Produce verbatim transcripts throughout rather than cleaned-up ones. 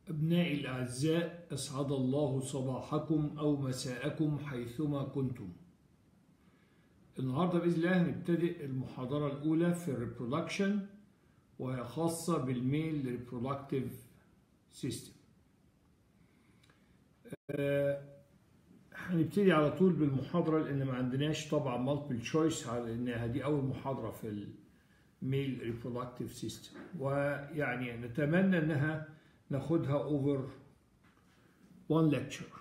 أبنائي الأعزاء، أسعد الله صباحكم أو مساءكم حيثما كنتم. النهاردة بإذن الله هنبتدئ المحاضرة الأولى في الريبرودكشن، وهي خاصة بالميل ريبرودكتيف سيستم. هنبتدي على طول بالمحاضرة لأن ما عندناش طبعا مالتيبل تشويس، على إنها دي أول محاضرة في الميل ريبرودكتيف سيستم، ويعني نتمنى إنها ناخدها over one lecture.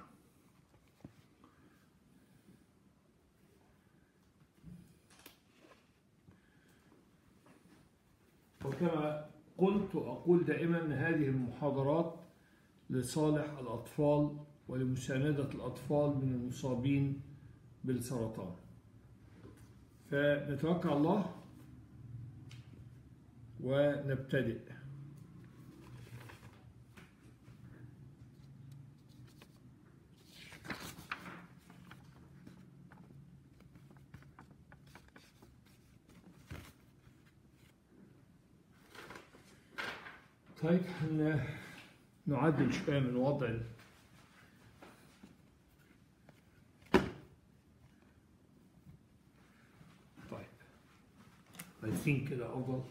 وكما قلت وأقول دائما أن هذه المحاضرات لصالح الأطفال ولمساندة الأطفال من المصابين بالسرطان. فنتوكل على الله ونبتدئ. طيب نعدل شوية من وضع طيب I think كده أفضل.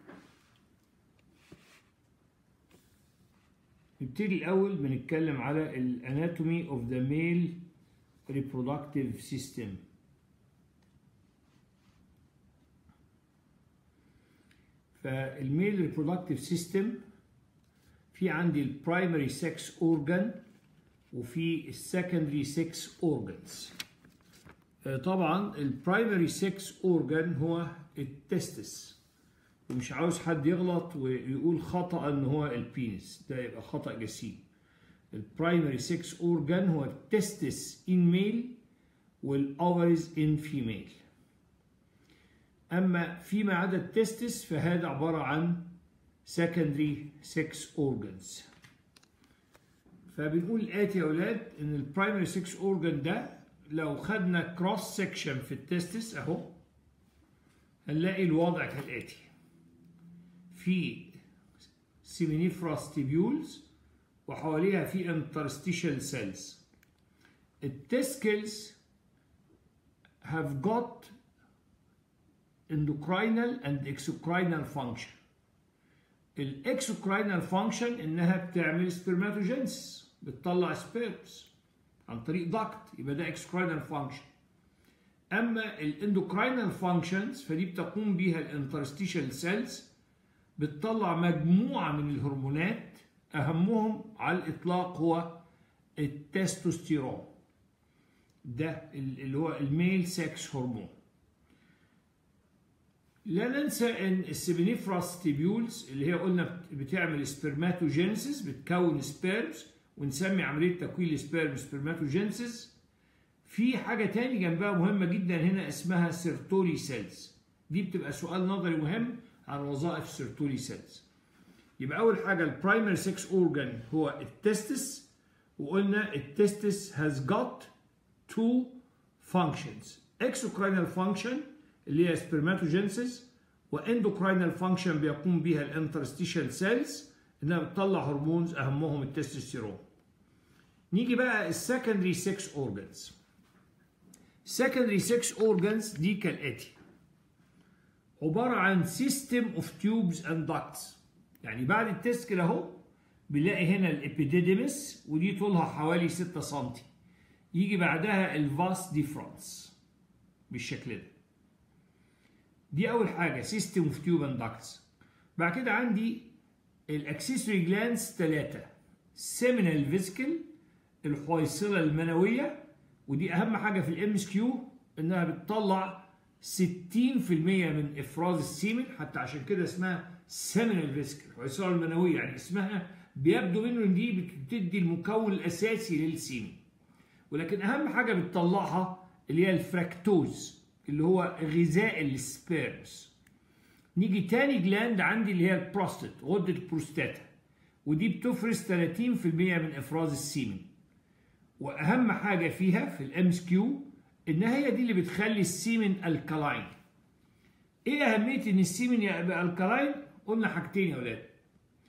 نبتدي الأول بنتكلم على الاناتومي of the male reproductive system. فالميل reproductive system في عندي البرايمري سكس اورجان وفي السكندري سكس اورجانز. طبعا البرايمري سكس اورجان هو التستس، ومش عاوز حد يغلط ويقول خطأ ان هو البينس، ده يبقى خطأ جسيم. البرايمري سكس اورجان هو التستس ان ميل والاوفرز ان فيميل. اما فيما عدا التستس فهذا عبارة عن secondary sex organs. فبنقول الآتي يا أولاد إن البرايمري سكس أورجان ده لو خدنا كروس سكشن في التستس أهو هنلاقي الوضع كالآتي: في seminiferous tubules وحواليها في interstitial cells. التسكلز have got endocrinal and exocrinal function. الاكسوكراينال فانكشن انها بتعمل سبرماتوجينسيس، بتطلع سبيرمز عن طريق داكت، يبقى ده اكسوكراينال فانكشن. اما الاندوكراينال فانكشنز فدي بتقوم بيها الانترستيشال سيلز، بتطلع مجموعه من الهرمونات اهمهم على الاطلاق هو التستوستيرون، ده اللي هو الميل سكس هرمون. لا ننسى ان السيمينيفراس تيبيولز اللي هي قلنا بتعمل سبرماتوجينيسيس، بتكون سبيرمز، ونسمي عمليه تكوين السبيرم سبرماتوجينيسيس. في حاجه تاني جنبها مهمه جدا هنا اسمها سيرتولي سيلز، دي بتبقى سؤال نظري مهم عن وظائف السيرتولي سيلز. يبقى اول حاجه البرايمري سكس اورجان هو التستس، وقلنا التستس has got two functions: exocrine function اللي هي سبرماتوجينسيس، واندوكراينال فانكشن بيقوم بها الانترستيشال سيلز انها بتطلع هرمونز اهمهم التستوستيرون. نيجي بقى السكندري سكس اورجانز. السكندري سكس اورجانز دي كالاتي: عباره عن سيستم اوف تيوبز اند داكتس. يعني بعد التسكل اهو بنلاقي هنا الابيديديمس ودي طولها حوالي ستة سم، يجي بعدها الفاس ديفرنس بالشكل ده. دي أول حاجة سيستم اوف تيوب اند داكتس. بعد كده عندي الأكسسوري جلانز ثلاثة: سيمينال فيسكل، الحويصلة المنوية، ودي أهم حاجة في الام اس كيو إنها بتطلع ستين في المية من إفراز السيمن، حتى عشان كده اسمها سيمينال فيسكل، الحويصلة المنوية، يعني اسمها بيبدو منه إن دي بتدي المكون الأساسي للسيمن. ولكن أهم حاجة بتطلعها اللي هي الفراكتوز اللي هو غذاء السبيرمز. نيجي تاني جلاند عندي اللي هي البروستات، غدة البروستاتا، ودي بتفرز ثلاثين في المية من افراز السيمن. واهم حاجه فيها في الام اس كيو ان هي دي اللي بتخلي السيمن الكالاين. ايه اهميه ان السيمن يبقى الكالاين؟ قلنا حاجتين يا اولاد: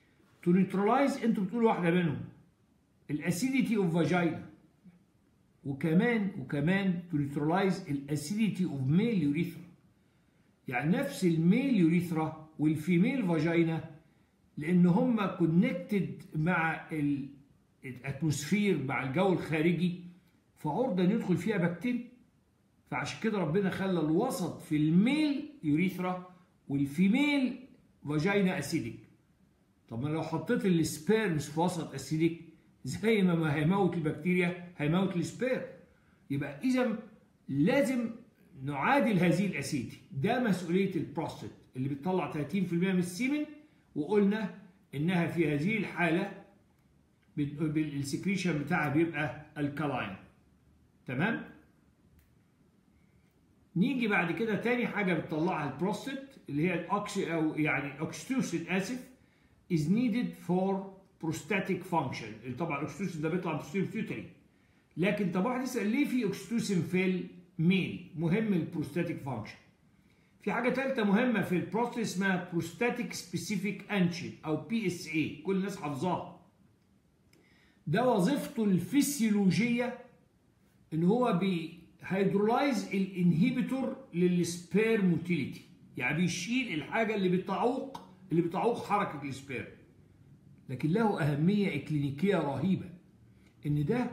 تو نيوترلايز انتوا بتقولوا واحده منهم الاسيديتي اوف فاجينا، وكمان وكمان تو نيوترلايز الاسيديتي اوف ميل يوريثرا. يعني نفس الميل يوريثرا والفيميل فاجينا لان هم كونكتد مع الاتموسفير مع الجو الخارجي فعرضه ان يدخل فيها بكتيريا. فعشان كده ربنا خلى الوسط في الميل يوريثرا والفيميل فاجينا اسيديك. طب ما لو حطيت السبيرمز في وسط اسيديك زي ما هيموت البكتيريا هيموت السبيرم. يبقى اذا لازم نعادل هذه الاسيدي. ده مسؤوليه البروستات اللي بتطلع ثلاثين بالمئة من السيمن، وقلنا انها في هذه الحاله السكريشن بتاعها بيبقى الكالاين. تمام؟ نيجي بعد كده تاني حاجه بتطلعها البروستات اللي هي الاوكسي او يعني اوكسيتوسين اسف is needed for prostatic function. طبعا الاوكسيتوسين ده بيطلع من البيوتري، لكن طب واحد يسال ليه في اوكسيتوسين في الميل؟ مهم البروستاتيك فانكشن. في حاجه ثالثه مهمه في البروستات اسمها بروستاتيك سبيسيفيك انشين او بي اس اي، كل الناس حافظاها. ده وظيفته الفسيولوجيه ان هو بيهيدرولايز الانهيبيتور للسبيرم موتيليتي، يعني بيشيل الحاجه اللي بتعوق اللي بتعوق حركه السبيرم. لكن له اهميه اكلينيكيه رهيبه ان ده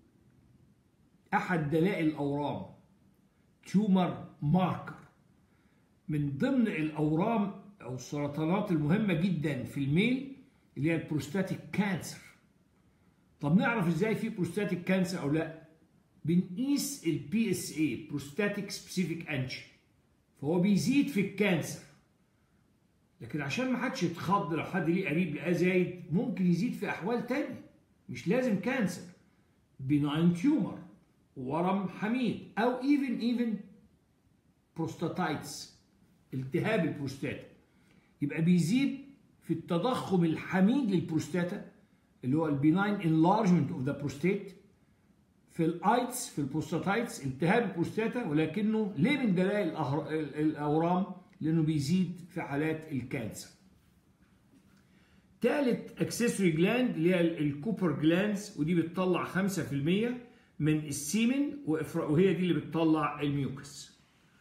احد دلائل الاورام، تيومر ماركر من ضمن الاورام او السرطانات المهمه جدا في الميل اللي هي البروستاتيك كانسر. طب نعرف ازاي في بروستاتيك كانسر او لا؟ بنقيس البي اس اي بروستاتيك سبيسيفيك انشين، فهو بيزيد في الكانسر. لكن عشان ما حدش يتخض لو حد ليه قريب لقاه زايد، ممكن يزيد في احوال تانية مش لازم كانسر، بناين تيومر ورم حميد او ايفن ايفن بروستاتايتس التهاب البروستاتا. يبقى بيزيد في التضخم الحميد للبروستاتا اللي هو البناين انلارجمنت اوف ذا بروستات، في الايتس في البروستاتايتس التهاب البروستاتا، ولكنه ليه من دلائل الاورام؟ لانه بيزيد في حالات الكانسر. ثالث اكسسوري جلاند اللي هي الكوبر جلاندز، ودي بتطلع خمسة بالمئة من السيمن وهي دي اللي بتطلع الميوكس.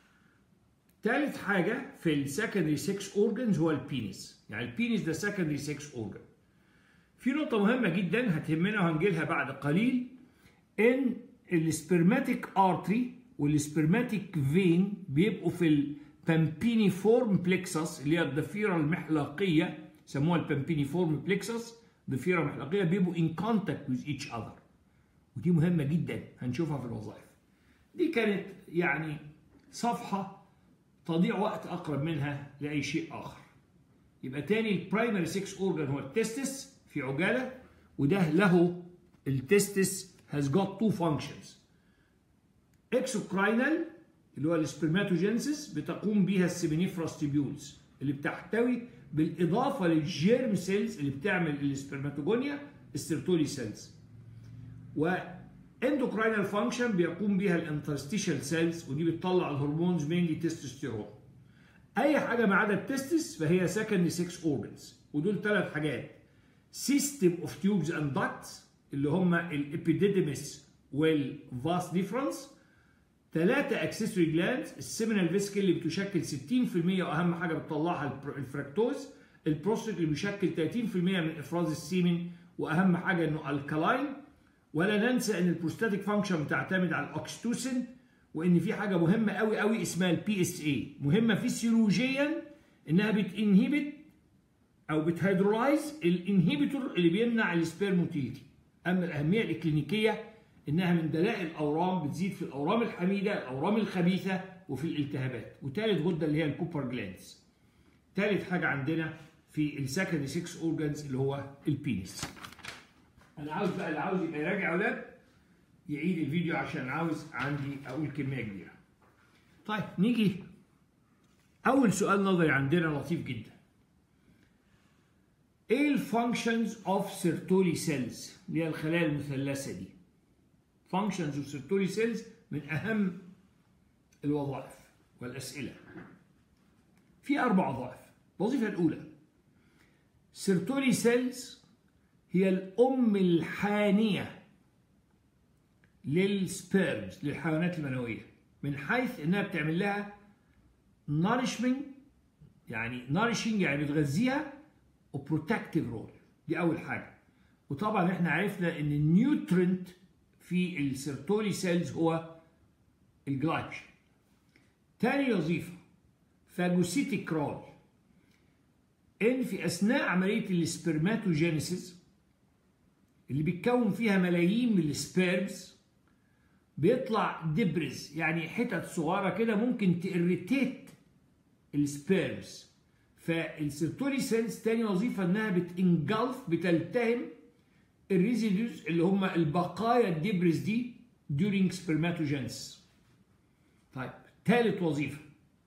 ثالث حاجه في السكندري سكس اورجنز هو البينيس، يعني البينيس ده سكندري سكس اورجن. في نقطه مهمه جدا هتهمنا وهنجيلها بعد قليل، ان السبرماتيك ارتري والسبرماتيك فين بيبقوا في البامبينيفورم بلكسس اللي هي الضفيره المحلقيه، سموها البامبينيفورم بلكسس، ضفيره محلقيه، بيبقوا ان كونتاكت وذ ايتش اذر، ودي مهمه جدا هنشوفها في الوظائف. دي كانت يعني صفحه تضيع وقت اقرب منها لاي شيء اخر. يبقى تاني البرايمري سكس اورجان هو التستس في عجاله، وده له التستس has got two functions. اكسوكراينال اللي هو السبرماتوجينسيس بتقوم بيها السيمينيفراس تيبيولز اللي بتحتوي بالاضافه للجيرم سيلز اللي بتعمل السبرماتوجونيا السيرتولي سيلز. واندوكراينال فانكشن بيقوم بيها الانترستيشال سيلز، ودي بتطلع الهرمونز مينلي تستوستيرون. اي حاجه ما عدا التستس فهي سكندري سكس اورجنز، ودول ثلاث حاجات: سيستم اوف تيوبز اند داكتس اللي هم الابيديديمس والفاس ديفرنس. ثلاثه اكسسوري جلاندز، السيمينال فيسكل اللي بتشكل ستين بالمئة واهم حاجه بتطلعها الفركتوز، البروستات اللي بيشكل ثلاثين بالمئة من افراز السيمن واهم حاجه انه الكالاين. ولا ننسى ان البروستاتيك فانكشن بتعتمد على الاوكسيتوسين، وان في حاجه مهمه قوي قوي اسمها البي اس اي، مهمه فيسيولوجيا انها بتنهبت او بتهيدرولايز الانهبيتور اللي بيمنع السبيرم موتيليتي. اما الاهميه الاكلينيكيه انها من دلائل الاورام، بتزيد في الاورام الحميده، الاورام الخبيثه، وفي الالتهابات. وثالث غده اللي هي الكوبر جلاندز. ثالث حاجه عندنا في السكندري سكس اورجانز اللي هو البينيس. انا عاوز بقى اللي عاوز يبقى يراجع اولاد يعيد الفيديو عشان عاوز عندي اقول كميه كبيره. طيب نيجي اول سؤال نظري عندنا لطيف جدا. ايه الفانكشنز اوف سيرتولي سيلز اللي هي الخلايا المثلثه دي؟ فانكشنز اوف سيرتولي سيلز من اهم الوظائف والاسئله. في اربع وظائف. الوظيفه الاولى سيرتولي سيلز هي الأم الحانية للسبيرمز للحيوانات المنوية، من حيث إنها بتعمل لها نارشمنت، يعني نارشنج يعني بتغذيها، وبروتكتيف رول. دي أول حاجة. وطبعا احنا عرفنا إن النيوترنت في السيرتولي سيلز هو الجلايكوجين. تاني وظيفة فاجوسيتيك رول، إن في أثناء عملية السبرماتوجينيسيس اللي بيتكون فيها ملايين من السبيرمز بيطلع دبرز، يعني حتت صغيرة كده ممكن تإريتيت السبيرمز. فالسيرتولي سيلز تاني وظيفة إنها بتنجلف، بتلتهم الريزيدوز اللي هم البقايا الدبرز دي during spermatogenesis. طيب ثالث وظيفة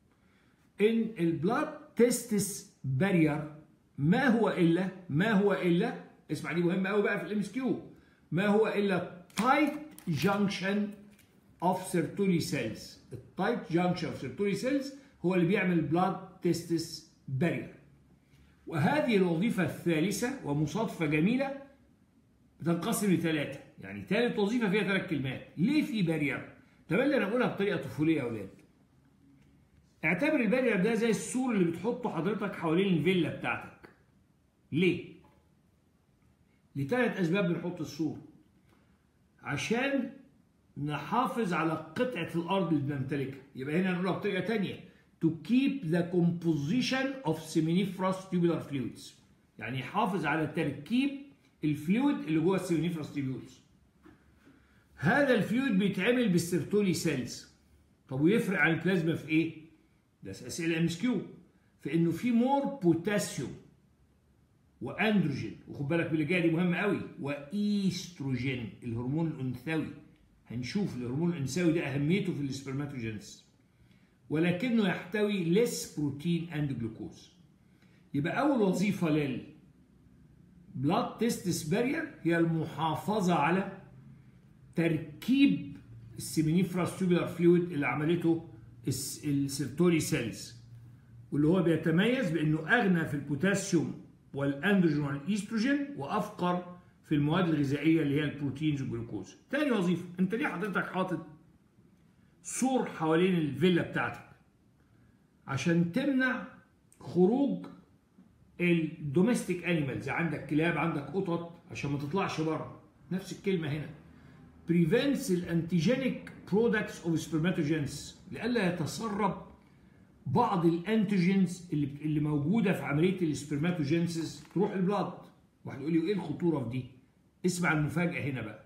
إن البلاد تيستس بارير ما هو إلا ما هو إلا اسمع دي مهمة قوي بقى في الام اس كيو، ما هو إلا tight junction of Sertoli cells. التايت junction of Sertoli cells هو اللي بيعمل blood testis barrier. وهذه الوظيفة الثالثة ومصادفة جميلة بتنقسم لثلاثة، يعني ثالث وظيفة فيها ثلاث كلمات. ليه في بارير؟ طب اللي أنا أقولها بطريقة طفولية يا أولاد. اعتبر البارير ده زي السور اللي بتحطه حضرتك حوالين الفيلا بتاعتك. ليه؟ لثلاث أسباب بنحط السور. عشان نحافظ على قطعة الأرض اللي بنمتلكها. يبقى هنا نقولها بطريقة تانية to keep the composition of seminiferous tubular fluids، يعني يحافظ على تركيب الفلويد اللي جوه السيمينيفراس تيبيولز. هذا الفلويد بيتعمل بالسيرتولي سيلز. طب ويفرق عن البلازما في ايه؟ ده اسئله ام اس كيو. في انه في مور بوتاسيوم واندروجين، وخد بالك باللي جايه دي مهمه قوي، وايستروجين الهرمون الانثوي. هنشوف الهرمون الانثوي ده اهميته في السبرماتوجينيسيس، ولكنه يحتوي ليس بروتين اند جلوكوز. يبقى اول وظيفه لل blood testis barrier هي المحافظة على تركيب السيمينيفراس تيوبولار فلويد اللي عملته السيرتولي سيلز، واللي هو بيتميز بأنه أغنى في البوتاسيوم والأندروجين والإيستروجين وأفقر في المواد الغذائية اللي هي البروتينز والجلوكوز. تاني وظيفة، أنت ليه حضرتك حاطط سور حوالين الفيلا بتاعتك؟ عشان تمنع خروج الدوميستيك انيمالز، عندك كلاب عندك قطط، عشان ما تطلعش بره. نفس الكلمه هنا prevents الانتيجينيك برودكتس اوف سبرماتوجينز، لئلا يتسرب بعض الانتيجينز اللي اللي موجوده في عمليه السبرماتوجينسيس تروح البلاد. واحد يقول لي ايه الخطوره في دي؟ اسمع المفاجاه هنا بقى.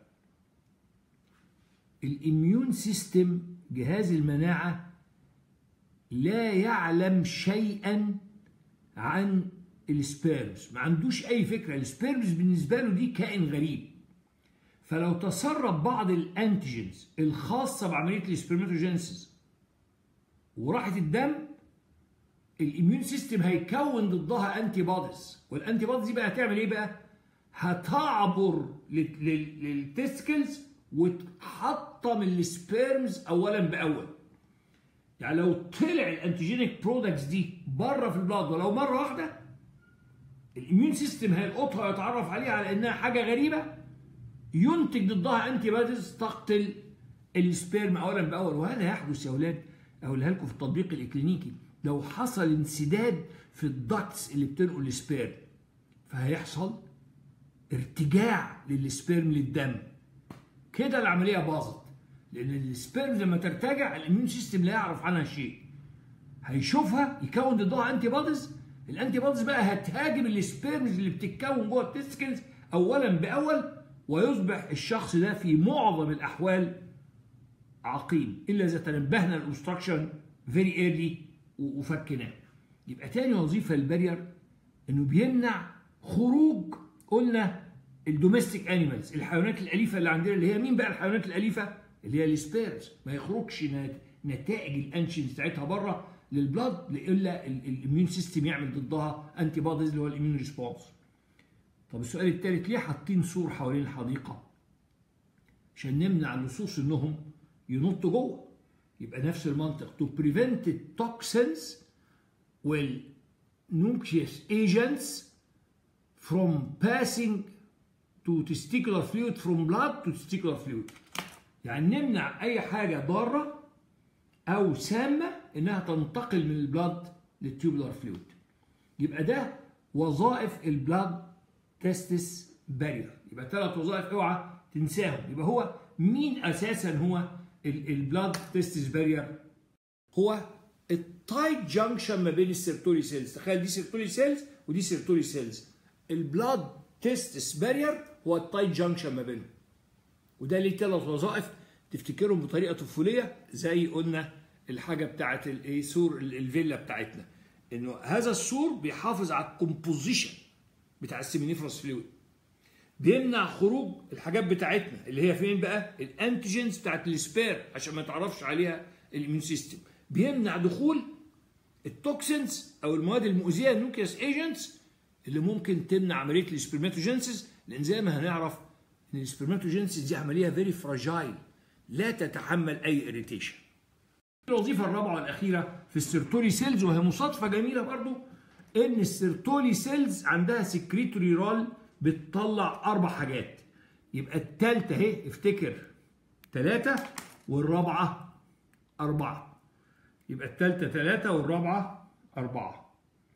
الاميون سيستم، جهاز المناعه، لا يعلم شيئا عن السبيرمز، ما عندوش اي فكره. السبيرمز بالنسبه له دي كائن غريب. فلو تسرب بعض الانتيجينز الخاصه بعمليه السبرماتوجينيسيس وراحت الدم، الاميون سيستم هيكون ضدها انتي بوديز، والانتي بوديز دي بقى هتعمل ايه بقى؟ هتعبر للتستكلز وتحطم السبيرمز اولا باول. يعني لو طلع الانتيجينيك برودكتس دي بره في البلاد ولو مره واحده، الاميون سيستم هيلقطها ويتعرف عليها على انها حاجه غريبه، ينتج ضدها انتي بوديز تقتل السبيرم اولا باول. وهذا يحدث يا اولاد، اقولها لكم في التطبيق الاكلينيكي، لو حصل انسداد في الدكتس اللي بتنقل السبيرم، فهيحصل ارتجاع للسبيرم للدم. كده العمليه باظت، لان السبيرم لما ترتجع الاميون سيستم لا يعرف عنها شيء، هيشوفها يكون ضدها انتي بوديز. الانتي بوديز بقى هتهاجم السبيرمز اللي بتتكون جوه التستكلز اولا باول، ويصبح الشخص ده في معظم الاحوال عقيم، الا اذا تنبهنا للاوبستراكشن فيري ايرلي وفكناه. يبقى تاني وظيفه البارير انه بيمنع خروج، قلنا الدوميستيك انيمالز، الحيوانات الاليفه اللي عندنا، اللي هي مين بقى الحيوانات الاليفه؟ اللي هي السبيرمز، ما يخرجش نتائج الانشين بتاعتها بره للبلاد الا الاميون سيستم يعمل ضدها انتي بوديز اللي هو الاميون ريسبونس. طب السؤال الثالث، ليه حاطين سور حوالين الحديقه؟ عشان نمنع اللصوص انهم ينطوا جوه. يبقى نفس المنطق، to prevent the toxins well noxious agents from passing to testicular fluid from blood to testicular fluid. يعني نمنع أي حاجة ضارة أو سامة إنها تنتقل من البلاد للتيوبولار فلويد. يبقى ده وظائف البلاد تستس بارير. يبقى ثلاث وظائف اوعى تنساهم. يبقى هو مين أساسا هو البلاد تستس بارير؟ هو التايت جانكشن ما بين السيرتولي سيلز. تخيل دي سيرتولي سيلز ودي سيرتولي سيلز. البلاد تستس بارير هو التايت جانكشن ما بينهم. وده ليه ثلاث وظائف تفتكرهم بطريقه طفوليه، زي قلنا الحاجه بتاعت الايه سور الفيلا بتاعتنا، انه هذا السور بيحافظ على الكومبوزيشن بتاع السيمينيفروس فلويد، بيمنع خروج الحاجات بتاعتنا اللي هي فين بقى؟ الانتيجينز بتاعت السبير عشان ما تعرفش عليها الاميون سيستم، بيمنع دخول التوكسينز او المواد المؤذيه النوكيوس ايجنتس اللي ممكن تمنع عمليه السبرماتوجينسيس، لان زي ما هنعرف ان السبرماتوجينسيس دي عمليه فيري فراجايل لا تتحمل اي اريتيشن. الوظيفه الرابعه والاخيره في السيرتولي سيلز، وهي مصادفه جميله برضو ان السيرتولي سيلز عندها سكريتوري رول بتطلع اربع حاجات. يبقى الثالثه اهي افتكر ثلاثه والرابعه اربعه. يبقى الثالثه ثلاثه والرابعه اربعه.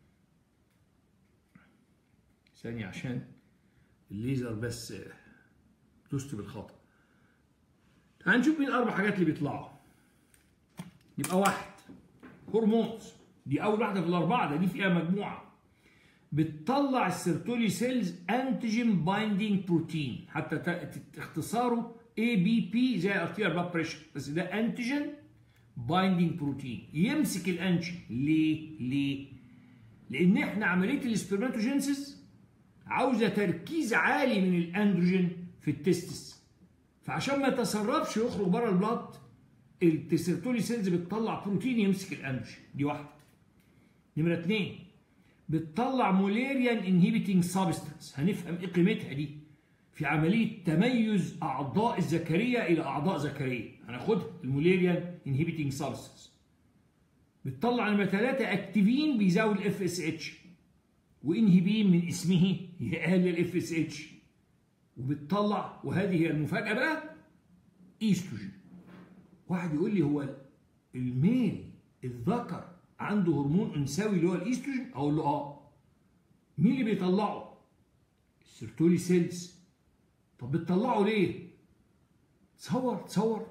ثانيه عشان الليزر بس دوست بالخطأ. هنشوف مين الاربع حاجات اللي بيطلعوا. يبقى واحد هرمونز، دي اول واحده في الاربعه، ده دي فيها مجموعه بتطلع السيرتولي سيلز انتيجين بايندينج بروتين، حتى اختصاره اي بي بي زي ارتيريال بلاد بريشر، بس ده انتيجين بايندينج بروتين يمسك الانتيجين. ليه؟ ليه؟ لان احنا عمليه السبرماتوجينسيس عاوزه تركيز عالي من الاندروجين في التستس، فعشان ما يتسربش ويخرج بره البلاد السيرتولي سيلز بتطلع بروتين يمسك الانتيجين. دي واحده. نمره اثنين بتطلع موليريان انهيبيتنج سبستانس، هنفهم ايه قيمتها دي في عمليه تميز اعضاء الذكريه الى اعضاء ذكريه، هناخدها الموليريان انهيبيتنج سبستانس. بتطلع نمره ثلاثه اكتيفين بيزود الاف اس اتش، وانهبين من اسمه يقلل الاف اس اتش، وبتطلع وهذه هي المفاجاه بقى ايستروجين. واحد يقول لي هو الميل الذكر عنده هرمون انثوي اللي هو الايستروجين؟ اقول له اه. مين اللي بيطلعه؟ السيرتولي سيلز. طب بتطلعه ليه؟ تصور تصور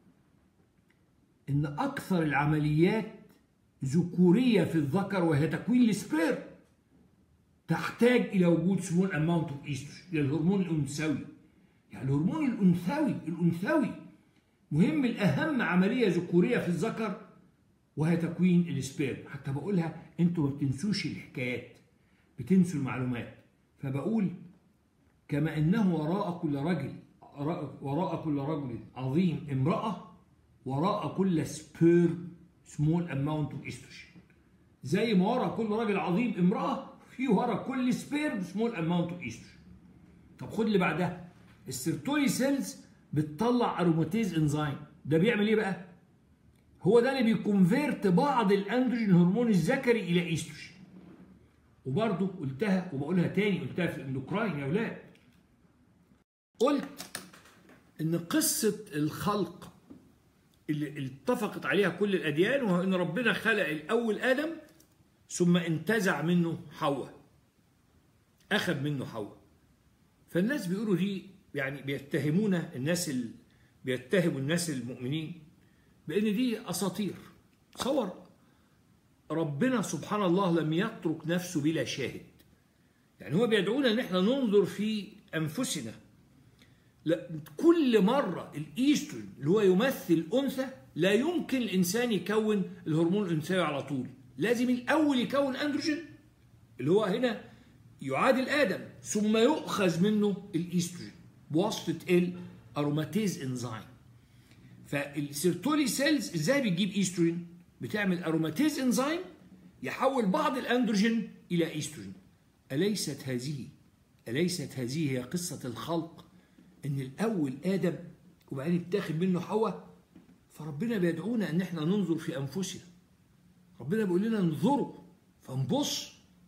ان اكثر العمليات ذكوريه في الذكر وهي تكوين السبيرم تحتاج الى وجود سمول اماونت اوف ايستروجين للهرمون الانثوي. يعني الهرمون الانثوي الانثوي مهم، الاهم عمليه ذكوريه في الذكر وهي تكوين السبيرم. حتى بقولها انتوا ما بتنسوش الحكايات، بتنسوا المعلومات. فبقول كما انه وراء كل رجل وراء كل رجل عظيم امراه، وراء كل سبيرم سمول اماونت اوف استروجين. زي ما وراء كل راجل عظيم امراه، في وراء كل سبيرم سمول اماونت اوف استروجين. طب خد اللي بعدها. السيرتولي سيلز بتطلع اروماتيز انزيم، ده بيعمل ايه بقى؟ هو ده اللي بيكونفيرت بعض الاندروجين هرمون الذكري الى استروجين. وبرضه قلتها وبقولها تاني، قلتها في الاندوكراين يا اولاد. قلت ان قصه الخلق اللي اتفقت عليها كل الاديان، وهو ان ربنا خلق الاول ادم ثم انتزع منه حواء، اخذ منه حواء. فالناس بيقولوا دي يعني بيتهمونا الناس ال... بيتهموا الناس المؤمنين بان دي اساطير. تصور ربنا سبحان الله لم يترك نفسه بلا شاهد. يعني هو بيدعونا ان احنا ننظر في انفسنا. لا، كل مره الايستروجين اللي هو يمثل انثى، لا يمكن الانسان يكون الهرمون الانثوي على طول، لازم الاول يكون اندروجين اللي هو هنا يعادل ادم، ثم يؤخذ منه الايستروجين بواسطه الاروماتيز انزيم. فالسيرتولي سيلز ازاي بتجيب ايستروجين؟ بتعمل اروماتيز انزيم يحول بعض الاندروجين الى ايستروجين. اليست هذه اليست هذه هي قصه الخلق؟ ان الاول ادم وبعدين اتاخد منه حواء. فربنا بيدعونا ان احنا ننظر في انفسنا. ربنا بيقول لنا انظروا، فنبص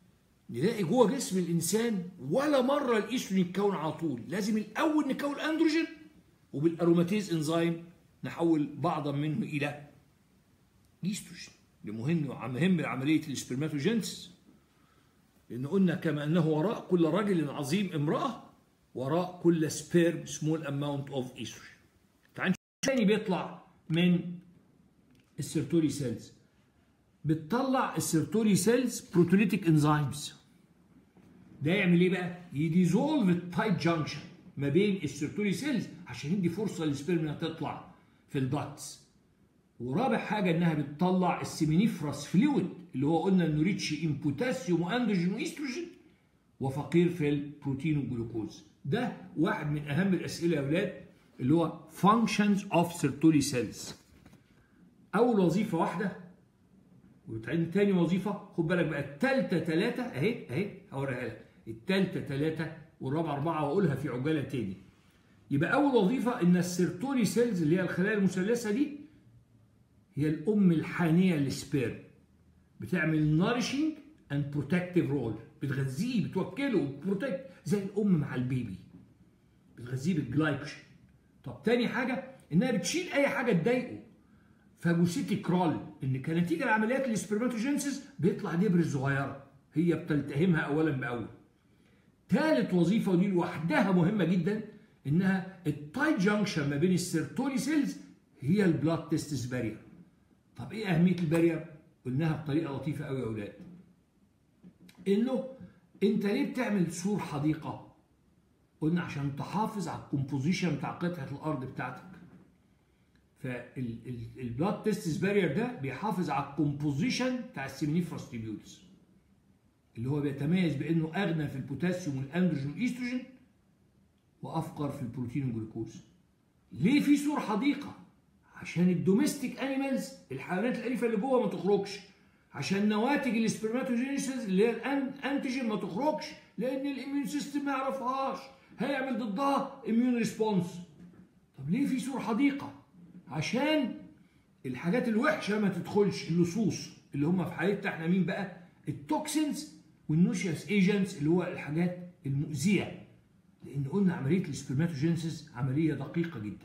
نلاقي جوه جسم الانسان ولا مره الايستروجين يتكون على طول، لازم الاول نكون اندروجين وبالاروماتيز انزيم نحول بعضا منه الى ايستروجين. ده مهم مهم لعمليه السبرماتوجينسيس، لان قلنا كما انه وراء كل رجل عظيم امراه وراء كل سبيرم سمول اماونت اوف ايستروجين. تعال نشوف تاني بيطلع من السيرتولي سيلز. بتطلع السيرتولي سيلز بروتوليتيك انزيمز. ده يعمل ايه بقى؟ يديزولف التايت جانكشن ما بين السيرتولي سيلز عشان يدي فرصه للسبيرم انها تطلع في الداتس. ورابع حاجه انها بتطلع السيمينيفراس فلويد اللي هو قلنا انه ريتش ان بوتاسيوم واندروجين وايستروجين وفقير في البروتين والجلوكوز. ده واحد من اهم الاسئله يا اولاد اللي هو functions of Sertoli cells. اول وظيفه واحده وتاني وظيفه، خد بالك بقى الثالثه ثلاثه اهي اهي هوريها لك، الثالثه ثلاثه والرابعه اربعه واقولها في عجاله تاني. يبقى اول وظيفه ان السيرتولي سيلز اللي هي الخلايا المثلثه دي هي الام الحانيه للسبيرم، بتعمل ناريشنج اند بروتكتيف رول، بتغذيه بتوكله وبروتكت زي الام مع البيبي، بتغذيه بالجلايكوجين. طب تاني حاجه انها بتشيل اي حاجه تضايقه، فاجوسيتيك رول، ان كنتيجه لعمليات السبرماتوجينسيس بيطلع دبر صغيره هي بتلتهمها اولا باول. ثالث وظيفه ودي لوحدها مهمه جدا انها التايت جانكشن ما بين السيرتولي سيلز هي البلاد تيستس بارير. طب ايه اهميه البارير؟ قلناها بطريقه لطيفه قوي يا اولاد، انه انت ليه بتعمل سور حديقه؟ قلنا عشان تحافظ على الكومبوزيشن بتاع قطعه الارض بتاعتك. فالبلاد تيستس بارير ده بيحافظ على الكومبوزيشن بتاع السيمينيفراس تيبيولز اللي هو بيتميز بانه اغنى في البوتاسيوم والاندروجين والايستروجين وافقر في البروتين والجلوكوز. ليه في سور حديقه؟ عشان الدوميستيك انيمالز الحيوانات الاليفه اللي جوه ما تخرجش، عشان نواتج السبرماتوجينيسيس اللي هي الانتيجين ما تخرجش، لان الاميون سيستم ما يعرفهاش، هيعمل ضدها اميون ريسبونس. طب ليه في سور حديقه؟ عشان الحاجات الوحشه ما تدخلش، اللصوص اللي هم في حالتنا احنا مين بقى؟ التوكسينز والنوشيوس ايجنتس اللي هو الحاجات المؤذيه، لان قلنا عمليه السبرماتوجينيسيس عمليه دقيقه جدا.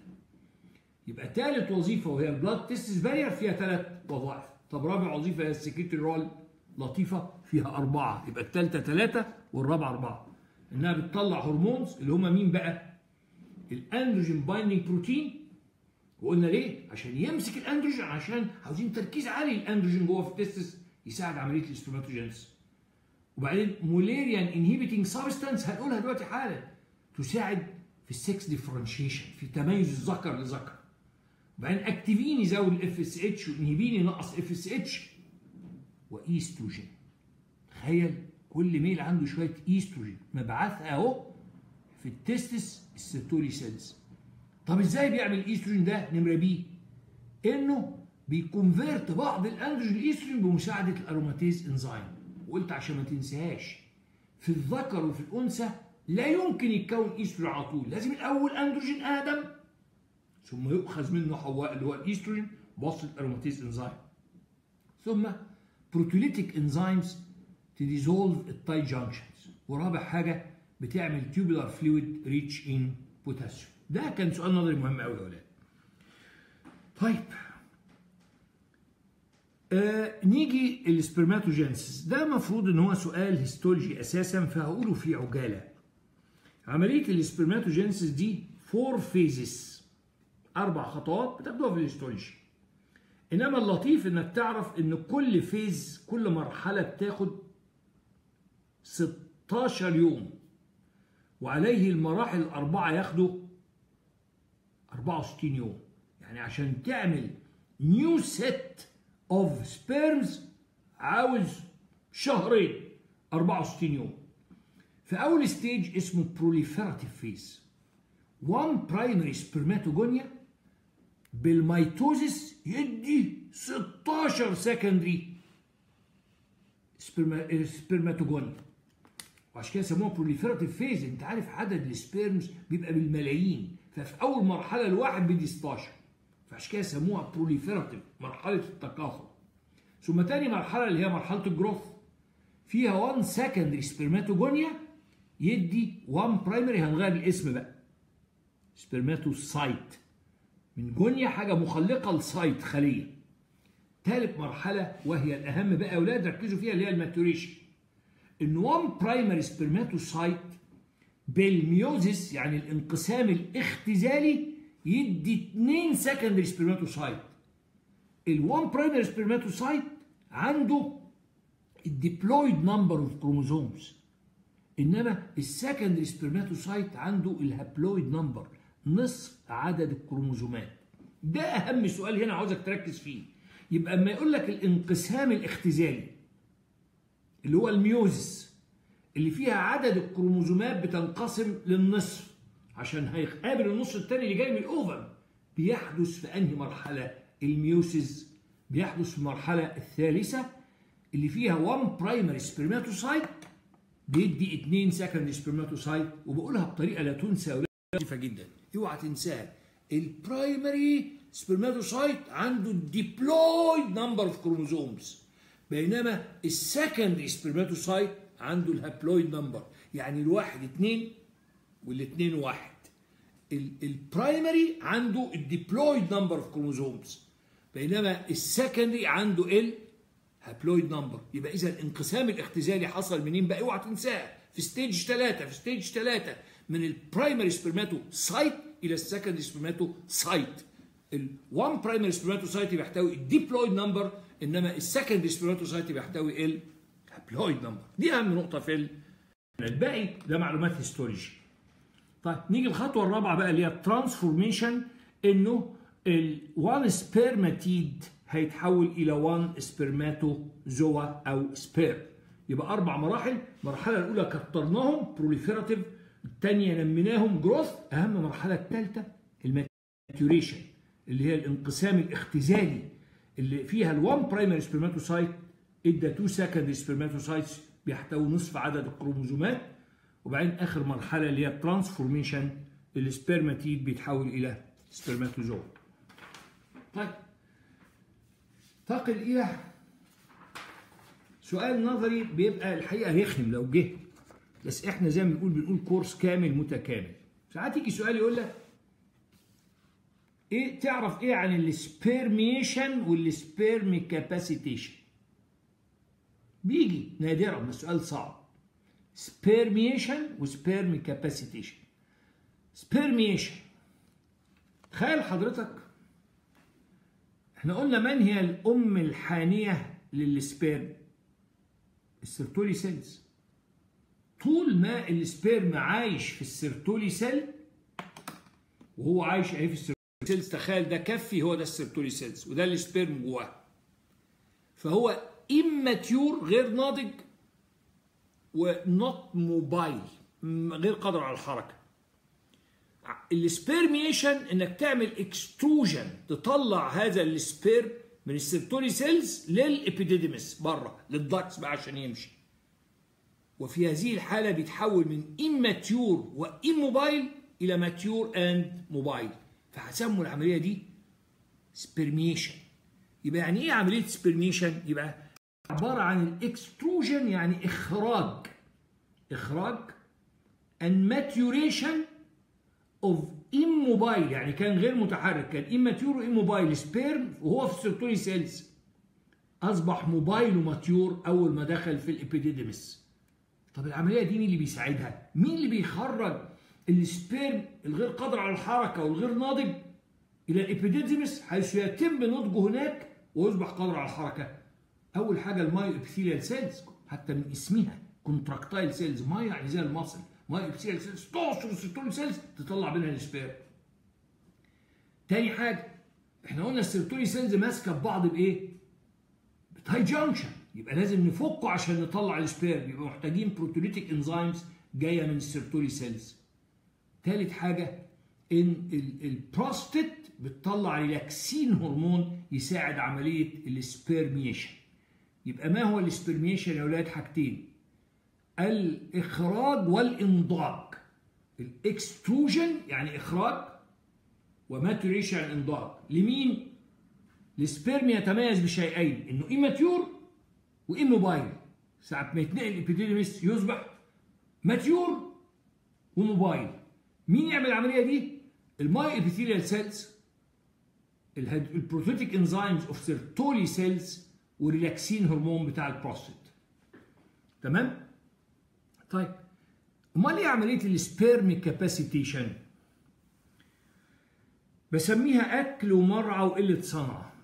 يبقى ثالث وظيفه وهي البلاد تيستس بارير فيها ثلاث وظائف. طب رابع وظيفه هي السكريتري رول، لطيفه فيها اربعه، يبقى الثالثه ثلاثه والرابعه اربعه. انها بتطلع هرمونز اللي هم مين بقى؟ الاندروجين بايندينج بروتين. وقلنا ليه؟ عشان يمسك الاندروجين، عشان عاوزين تركيز عالي الاندروجين جوه في التستس يساعد عمليه السبرماتوجينيسيس. وبعدين موليريان انهيبيتنج سبستانس هنقولها دلوقتي حالا تساعد في السكس ديفرنشيشن، في تميز الذكر لذكر. وبعدين اكتيفين يزود الاف اس اتش، وانهبين ينقص اف اس اتش، وايستروجين. تخيل كل ميل عنده شويه ايستروجين مبعثها اهو في التستس السيرتولي سيلز. طب ازاي بيعمل الايستروجين ده؟ نمره بي انه بيكونفيرت بعض الاندروجين الايستروجين بمساعده الاروماتيز انزيم. وقلت عشان ما تنساهاش في الذكر وفي الانثى لا يمكن يتكون ايستروجين على طول، لازم الاول اندروجين ادم ثم يؤخذ منه حواء اللي هو الايستروجين بواسطه الاروماتيز انزيم، ثم بروتوليتيك انزيمز تديزولف التايت جانكشنز. ورابع حاجه بتعمل تيوبولار فلويد ريتش ان بوتاسيوم. ده كان سؤال نظري مهم قوي يا اولاد. طيب آه نيجي السبرماتوجينسيس. ده المفروض ان هو سؤال هيستولوجي اساسا، فهقوله في عجاله. عمليه السبرماتوجينسيس دي فور فيزز، اربع خطوات بتاخدوها في الهيستولوجي. انما اللطيف انك تعرف ان كل فيز كل مرحله بتاخد ستاشر يوم، وعليه المراحل الاربعه ياخدوا اربعة وستين يوم. يعني عشان تعمل نيو سيت اوف سبيرمز عاوز شهرين، اربعة وستين يوم. في اول ستيج اسمه بروليفيراتيف فيز، واحد برايمري سبرماتوجونيا بالميتوزيس يدي ستاشر سكندري سبرماتوجونيا، وعشان كده سموها بروليفيراتيف فيز. انت عارف عدد السبيرمز بيبقى بالملايين، ففي اول مرحله الواحد بيدي ستاشر، فعشان كده سموها بروليفيراتيف، مرحله التكاثر. ثم تاني مرحله اللي هي مرحله الجروث، فيها واحد سكندري سبرماتوجونيا يدي واحد برايمري، هنغير الاسم بقى، سبرماتوسايت. من جونيا حاجه مخلقه لسايت خليه. ثالث مرحله وهي الاهم بقى يا اولاد ركزوا فيها اللي هي الماتوريشن. ان واحد برايمري سبرماتوسايت بالميوزيس يعني الانقسام الاختزالي يدي اثنين سكندري سبرماتوسايت. ال1 برايمري سبرماتوسايت عنده الديبلويد نمبر اوف كروموزومز، انما السكندري سبرماتوسايت عنده الهابلويد نمبر، نصف عدد الكروموزومات. ده اهم سؤال هنا عاوزك تركز فيه. يبقى اما يقول لك الانقسام الاختزالي اللي هو الميوزيس اللي فيها عدد الكروموزومات بتنقسم للنصف عشان هيقابل النص الثاني اللي جاي من الاوفم، بيحدث في انهي مرحله؟ الميوسيس بيحدث في المرحله الثالثه اللي فيها واحد برايمري سبرماتوسايت بيدي اثنين سكندري سبرماتوسايت. وبقولها بطريقه لا تنسى ولا لطيفه جدا، اوعى تنساها. البرايمري سبرماتوسايت عنده الديبلويد نمبر اوف كروموزومز، بينما السكندري سبرماتوسايت عنده الهابلويد نمبر، يعني الواحد اثنين والاثنين واحد. البرايمري عنده الديبلويد نمبر اوف كروموزومز، بينما السكندري عنده الهابلويد نمبر. يبقى اذا الانقسام الاختزالي حصل منين بقى؟ اوعى تنساها، في ستيج ثلاثة في ستيج ثلاثة من البرايمري سبرماتوسايت الى السكندري سبرماتوسايت. ال1 برايمري سبرماتوسايت بيحتوي الديبلويد نمبر، انما السكندري سبرماتوسايت بيحتوي الهابلويد نمبر. دي اهم نقطه في الباقي ده معلومات هيستولوجي. طيب نيجي الخطوه الرابعه بقى اللي هي الترانسفورميشن، انه ال1 سبيرماتيد هيتحول الى واحد سبرماتوزوا او سبير. يبقى اربع مراحل. المرحله الاولى كترناهم بروليفيراتيف، الثانيه نميناهم جروث، اهم مرحله الثالثه الماتوريشن اللي هي الانقسام الاختزالي اللي فيها ال1 برايمري سبرماتوسايت ادى اثنين سكندري سبرماتوسايتس بيحتوي نصف عدد الكروموزومات. وبعدين اخر مرحله اللي هي الترانسفورميشن، السبرماتيد بيتحول الى سبرماتوزوا. طيب انتقل الى سؤال نظري بيبقى الحقيقه رخم لو جه، بس احنا زي ما بنقول بنقول كورس كامل متكامل. ساعات يجي سؤال يقول لك ايه تعرف ايه عن السبيرميشن والسبيرم كاباسيتيشن؟ بيجي نادرا بس سؤال صعب. سبيرميشن وسبيرم كاباسيتيشن. سبيرميشن، تخيل حضرتك احنا قلنا من هي الام الحانيه للسبيرم؟ السيرتولي سيلز. طول ما السبيرم عايش في السيرتولي سيل وهو عايش اهي في السيرتولي سيلز، تخيل ده كفي هو ده السيرتولي سيلز وده السبيرم جواه، فهو immature غير ناضج ونوت موبايل غير قادر على الحركه. السبيرميشن انك تعمل اكستروجن، تطلع هذا السبيرم من السيرتولي سيلز للابيديديمس بره للداكس بقى عشان يمشي. وفي هذه الحاله بيتحول من immature وإيموبايل الى ماتيور اند موبايل، فهسموا العمليه دي سبيرميشن. يبقى يعني ايه عمليه سبيرميشن؟ يبقى عباره عن الاكستروجن يعني اخراج اخراج and maturation of immobile، يعني كان غير متحرك، كان immature وimmobile سبيرم وهو في السيرتولي سيلز، اصبح موبايل وماتيور اول ما دخل في الابيديديمس. طب العمليه دي مين اللي بيساعدها؟ مين اللي بيخرج السبيرم الغير قادر على الحركه والغير ناضج الى الابيديديمس حيث يتم نضجه هناك ويصبح قادر على الحركه؟ اول حاجه المايو ابيثيليال سيلز، حتى من اسمها كونتراكتايل سيلز، مايو يعني زي المصل، مايو ابيثيليال سيلز تعصر السيرتولي سيلز تطلع منها السبيرم. تاني حاجه احنا قلنا السيرتولي سيلز ماسكه ببعض بايه؟ بتاي جانكشن، يبقى لازم نفكه عشان نطلع السبيرم، يبقى محتاجين بروتوليتيك انزيمز جايه من السيرتولي سيلز. تالت حاجه ان البروستات بتطلع ريلاكسين هرمون يساعد عمليه السبيرميشن. يبقى ما هو السبيرميشن يا اولاد؟ حاجتين، الاخراج والانضاج. الاكستروجن يعني اخراج، وماتوريشن يعني انضاج. لمين؟ السبيرم يتميز بشيئين، انه ايماتيور وايموبايل، ساعة ما يتنقل الابيديديمس يصبح ماتيور وموبايل. مين يعمل العملية دي؟ الماي ابيثيليال سيلز، البروتيتيك انزيمز اوف سيرتولي سيلز، والريلاكسين هرمون بتاع البروستات. تمام؟ طيب امال ايه عملية السبيرم كاباسيتيشن؟ بسميها اكل ومرعى وقلة صنعة.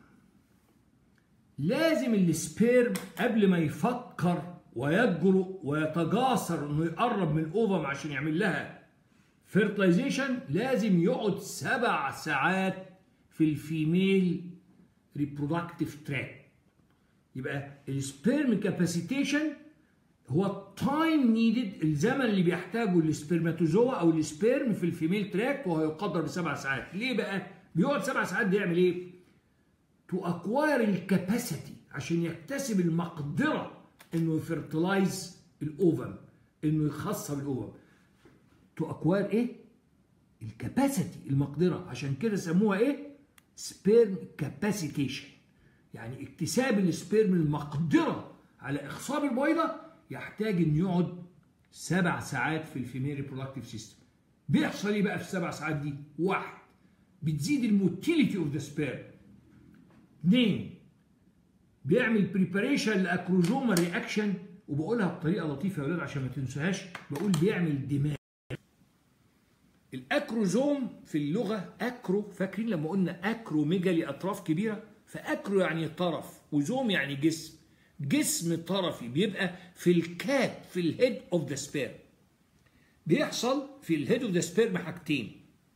لازم السبيرم قبل ما يفكر ويجرؤ ويتجاسر انه يقرب من الاوفم عشان يعمل لها فيرتلايزيشن لازم يقعد سبع ساعات في الفيميل ريبرودكتيف تراك. يبقى السبيرم كاباسيتيشن هو التايم نيدد، الزمن اللي بيحتاجه السبرماتوزوا او السبيرم في الفيميل تراك، وهو يقدر بسبع ساعات. ليه بقى؟ بيقعد سبع ساعات ده يعمل ايه؟ تو اكواير الكاباسيتي، عشان يكتسب المقدره انه يفرتلايز الاوفم، انه يخصب الاوفم. تو اكواير ايه؟ الكاباسيتي، المقدره. عشان كده سموها ايه؟ سبيرم كاباسيتيشن، يعني اكتساب السبيرم المقدره على اخصاب البويضه يحتاج انه يقعد سبع ساعات في الفيميل ريبرودكتيف سيستم. بيحصل ايه بقى في السبع ساعات دي؟ واحد، بتزيد الموتيليتي اوف ذا سبيرم. اثنين، بيعمل بريباريشن لاكروزومال رياكشن، وبقولها بطريقه لطيفه يا ولاد عشان ما تنسوهاش، بقول بيعمل دماغ. الاكروزوم في اللغه اكرو، فاكرين لما قلنا اكروميجالي اطراف كبيره؟ فاكرو يعني طرف، وزوم يعني جسم. جسم طرفي بيبقى في الكاب، في الهيد اوف ذا سبيرم. بيحصل في الهيد اوف ذا سبيرم حاجتين: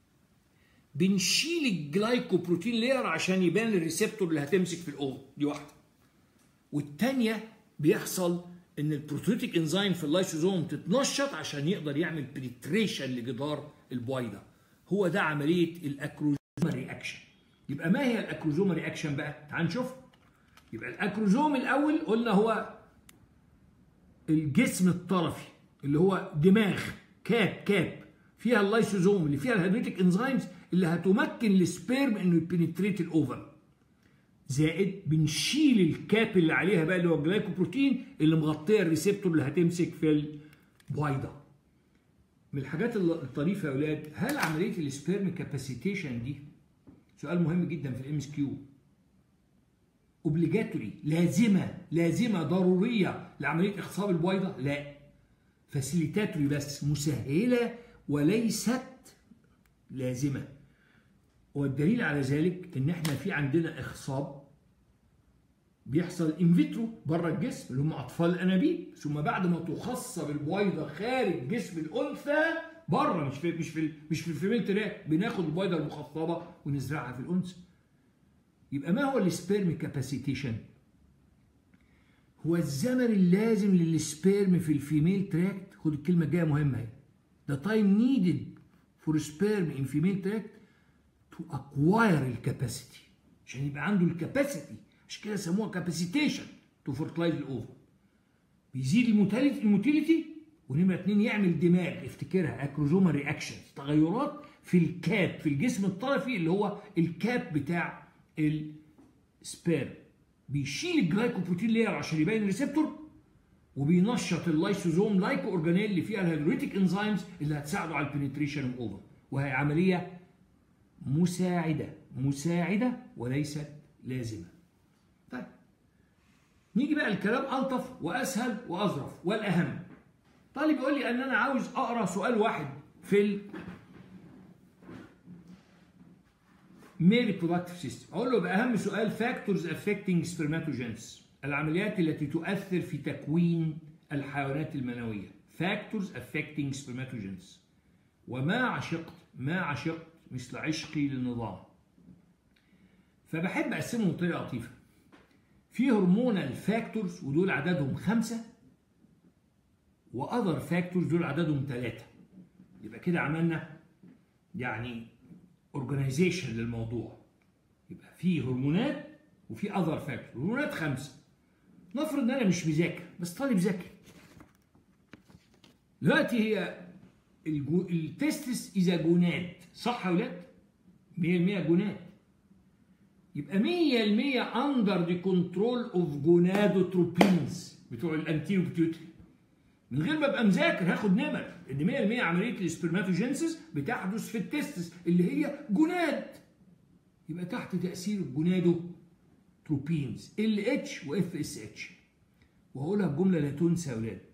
بنشيل الجلايكوبروتين لير عشان يبان الريسبتور اللي هتمسك في الاوفم، دي واحده. والثانيه بيحصل ان البروتيتيك انزيم في اللايسوزوم تتنشط عشان يقدر يعمل بريتريشن لجدار البويضه. هو ده عمليه الاكروزومال رياكشن. يبقى ما هي الاكروزومال رياكشن بقى؟ تعال نشوف. يبقى الاكروزوم الاول قلنا هو الجسم الطرفي اللي هو دماغ، كاب كاب فيها اللايسوزوم اللي فيها الهيدريتيك انزيمز اللي هتمكن السبيرم انه يبنتريت الاوفم. زائد بنشيل الكاب اللي عليها بقى اللي هو الجلايكوبروتين اللي مغطيه الريسبتور اللي هتمسك في البويضه. من الحاجات الطريفه يا اولاد، هل عمليه السبيرم كاباسيتيشن دي سؤال مهم جدا في الام اس كيو، اوبليجاتوري، لازمه لازمه ضروريه لعمليه اخصاب البويضه؟ لا، فاسيليتاتوري بس، مسهله وليست لازمه. والدليل على ذلك ان احنا في عندنا اخصاب بيحصل ان فيترو بره الجسم اللي هم اطفال الانابيب، ثم بعد ما تخصب البويضه خارج جسم الانثى بره، مش في مش في مش في الفيميل تراك، بناخد البويضه المخصبه ونزرعها في الانثى. يبقى ما هو السبيرم كاباسيتيشن؟ هو الزمن اللازم للسبيرم في الفيميل تراكت. خد الكلمه الجايه مهمه اهي. The time needed for sperm in female tract to acquire الكاباسيتي، عشان يبقى عنده الكاباسيتي، عشان كده سموها كاباسيتيشن تو فيرتلايز الاوفر. بيزيد الموتيليتي، ونمره اتنين يعمل دماغ، افتكرها اكروزومال رياكشن، تغيرات في الكاب في الجسم الطرفي اللي هو الكاب بتاع السبيرم. بيشيل الجلايكوبروتين لير عشان يبين الريسبتور، وبينشط اللايسوزوم لايكو اورجانيل اللي فيها الهيدريتيك انزيمز اللي هتساعده على البنتريشن الاوفر. وهي عمليه مساعده مساعده وليست لازمه. طيب نيجي بقى الكلام الطف واسهل واظرف والاهم. طالب يقول لي ان انا عاوز اقرا سؤال واحد في ال Male Reproductive System، اقول له باهم سؤال Factors Affecting Spermatogenesis، العمليات التي تؤثر في تكوين الحيوانات المنويه. Factors Affecting Spermatogenesis. وما عشقت ما عشقت مثل عشقي للنظام. فبحب اقسمهم بطريقه لطيفه. في هرمونال فاكتورز ودول عددهم خمسه، واذر فاكتورز دول عددهم ثلاثه. يبقى كده عملنا يعني اورجانيزيشن للموضوع. يبقى في هرمونات وفي اذر فاكتور. هرمونات خمسه. نفرض ان انا مش مذاكر بس طالب ذكي. دلوقتي هي الجو... التستس اذا جوناد، صح يا ولاد؟ مية بالمية جوناد. يبقى مية بالمية اندر ذا كنترول اوف جونادوتروبينز. بتوع الانتيرو بيتيوتري. من غير ما ابقى مذاكر هاخد نمر ان مية بالمية عمليه السبرماتوجينسيس بتحدث في التستس اللي هي جوناد. يبقى تحت تاثير الجونادو تروبينز ال اتش واف اس اتش. وهقولها بجمله لا تنسى يا اولاد،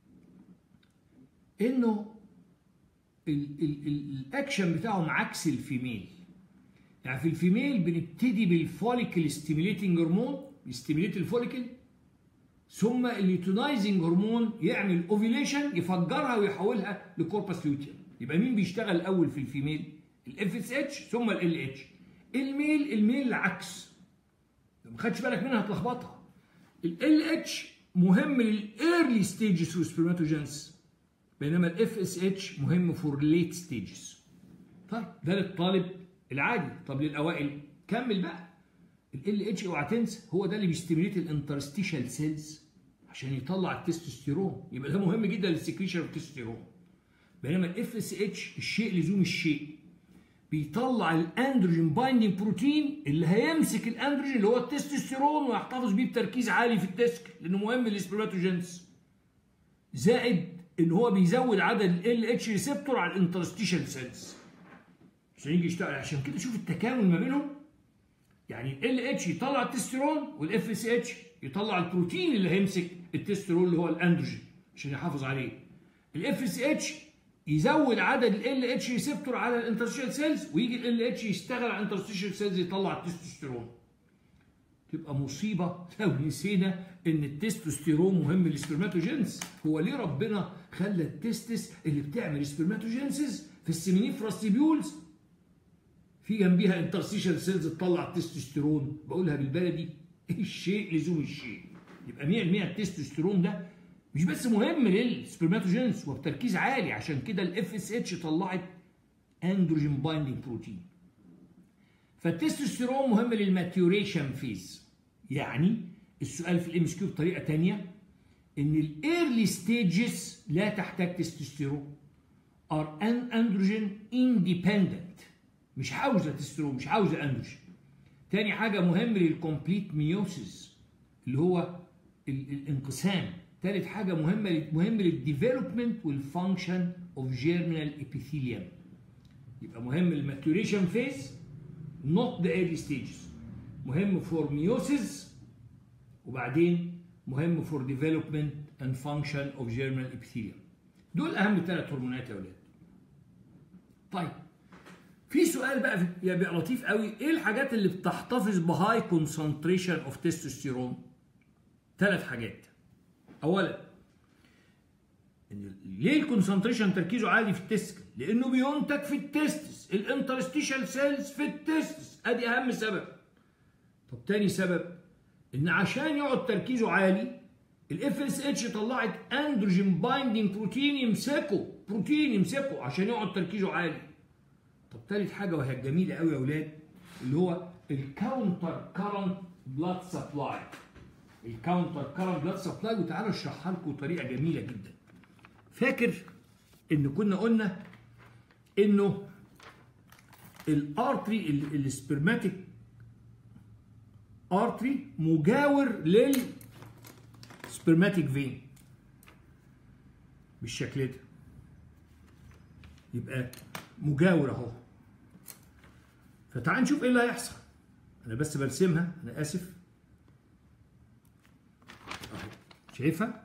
انه الاكشن بتاعهم عكس الفيميل. يعني في الفيميل بنبتدي بالفوليكل ستيميليتنج هرمون يستيميليت الفوليكل، ثم الليوتينايزنج هرمون يعمل اوفيليشن يفجرها ويحولها لكوربس لوتيوم. يبقى مين بيشتغل الاول في الفيميل؟ الاف اس اتش ثم ال اتش. الميل الميل العكس، لو ما خدتش بالك منها هتلخبطها. ال اتش مهم للايرلي ستيجز في السبرماتوجينس، بينما الاف اس اتش مهم فور ليت ستيجز. طيب ده للطالب العادي. طب للاوائل كمل بقى. ال اتش اوعى تنسى هو ده اللي بيستيميليت الانترستيشال سيلز عشان يطلع التستوستيرون، يبقى ده مهم جدا للسكريشن اوف التستوستيرون. بينما الاف اس اتش الشيء لزوم الشيء، بيطلع الاندروجين بايندينج بروتين اللي هيمسك الاندروجين اللي هو التستوستيرون ويحتفظ بيه بتركيز عالي في التسك لانه مهم للسبرماتوجينس. زائد ان هو بيزود عدد ال اتش ريسبتور على الانترستيشال سيلز عشان يجي يشتغل. عشان كده شوف التكامل ما بينهم. يعني ال اتش يطلع التستيرون والاف اس اتش يطلع البروتين اللي هيمسك التستيرون اللي هو الاندروجين عشان يحافظ عليه. الاف اس اتش يزود عدد ال اتش ريسبتور على الانترستيشال سيلز، ويجي ال اتش يشتغل على الانترستيشال سيلز يطلع التستوستيرون. تبقى مصيبه لو نسينا ان التستوستيرون مهم للسبرماتوجينس. هو ليه ربنا خلى التستس اللي بتعمل سبرماتوجينسيس في السيمينيفراس تيبيولز في جنبيها انترستيشال سيلز تطلع التستوستيرون؟ بقولها بالبلدي الشيء لزوم الشيء. يبقى مية بالمية التستوستيرون ده مش بس مهم للسبرماتوجينس وبتركيز عالي، عشان كده الاف اس اتش طلعت اندروجين بايندينج بروتين. فالتستوستيرون مهم للماتيوريشن فيز. يعني السؤال في الام اس كيو بطريقه ثانيه ان الايرلي ستيجز لا تحتاج تستوستيرون، ار ان اندروجين اندبندنت، مش عاوزه تستوستيرون، مش عاوزه اندروجين. تاني حاجه مهم للكومبليت ميوسيس اللي هو الانقسام. تالت حاجه مهمه مهم للديفلوبمنت والفانكشن اوف جيرمينال ابيثيليوم. يبقى مهم للماتوريشن فيز not the early stages، مهم for meiosis، وبعدين مهم for development and function of germinal epithelium. دول اهم ثلاث هرمونات يا اولاد. طيب في سؤال بقى يبقى لطيف قوي، ايه الحاجات اللي بتحتفظ بهاي كونسنتريشن اوف تستوستيرون؟ ثلاث حاجات. اولا ليه الكونسنتريشن تركيزه عالي في التستس؟ لانه بينتج في التستس، الانترستيشال سيلز في التستس، ادي اهم سبب. طب تاني سبب ان عشان يقعد تركيزه عالي الاف اس اتش طلعت اندروجين بايندينج بروتين يمسكه، بروتين يمسكه عشان يقعد تركيزه عالي. طب تالت حاجه وهي الجميله قوي يا اولاد اللي هو الكاونتر كارنت بلاد سبلاي. الكاونتر كارنت بلاد سبلاي، وتعالوا اشرحها لكم بطريقه جميله جدا. فاكر ان كنا قلنا انه الارتري السبرماتيك ارتري مجاور للسبرماتيك فين بالشكل ده، يبقى مجاور اهو. فتعال نشوف ايه اللي هيحصل. انا بس برسمها، انا اسف اهو، شايفها؟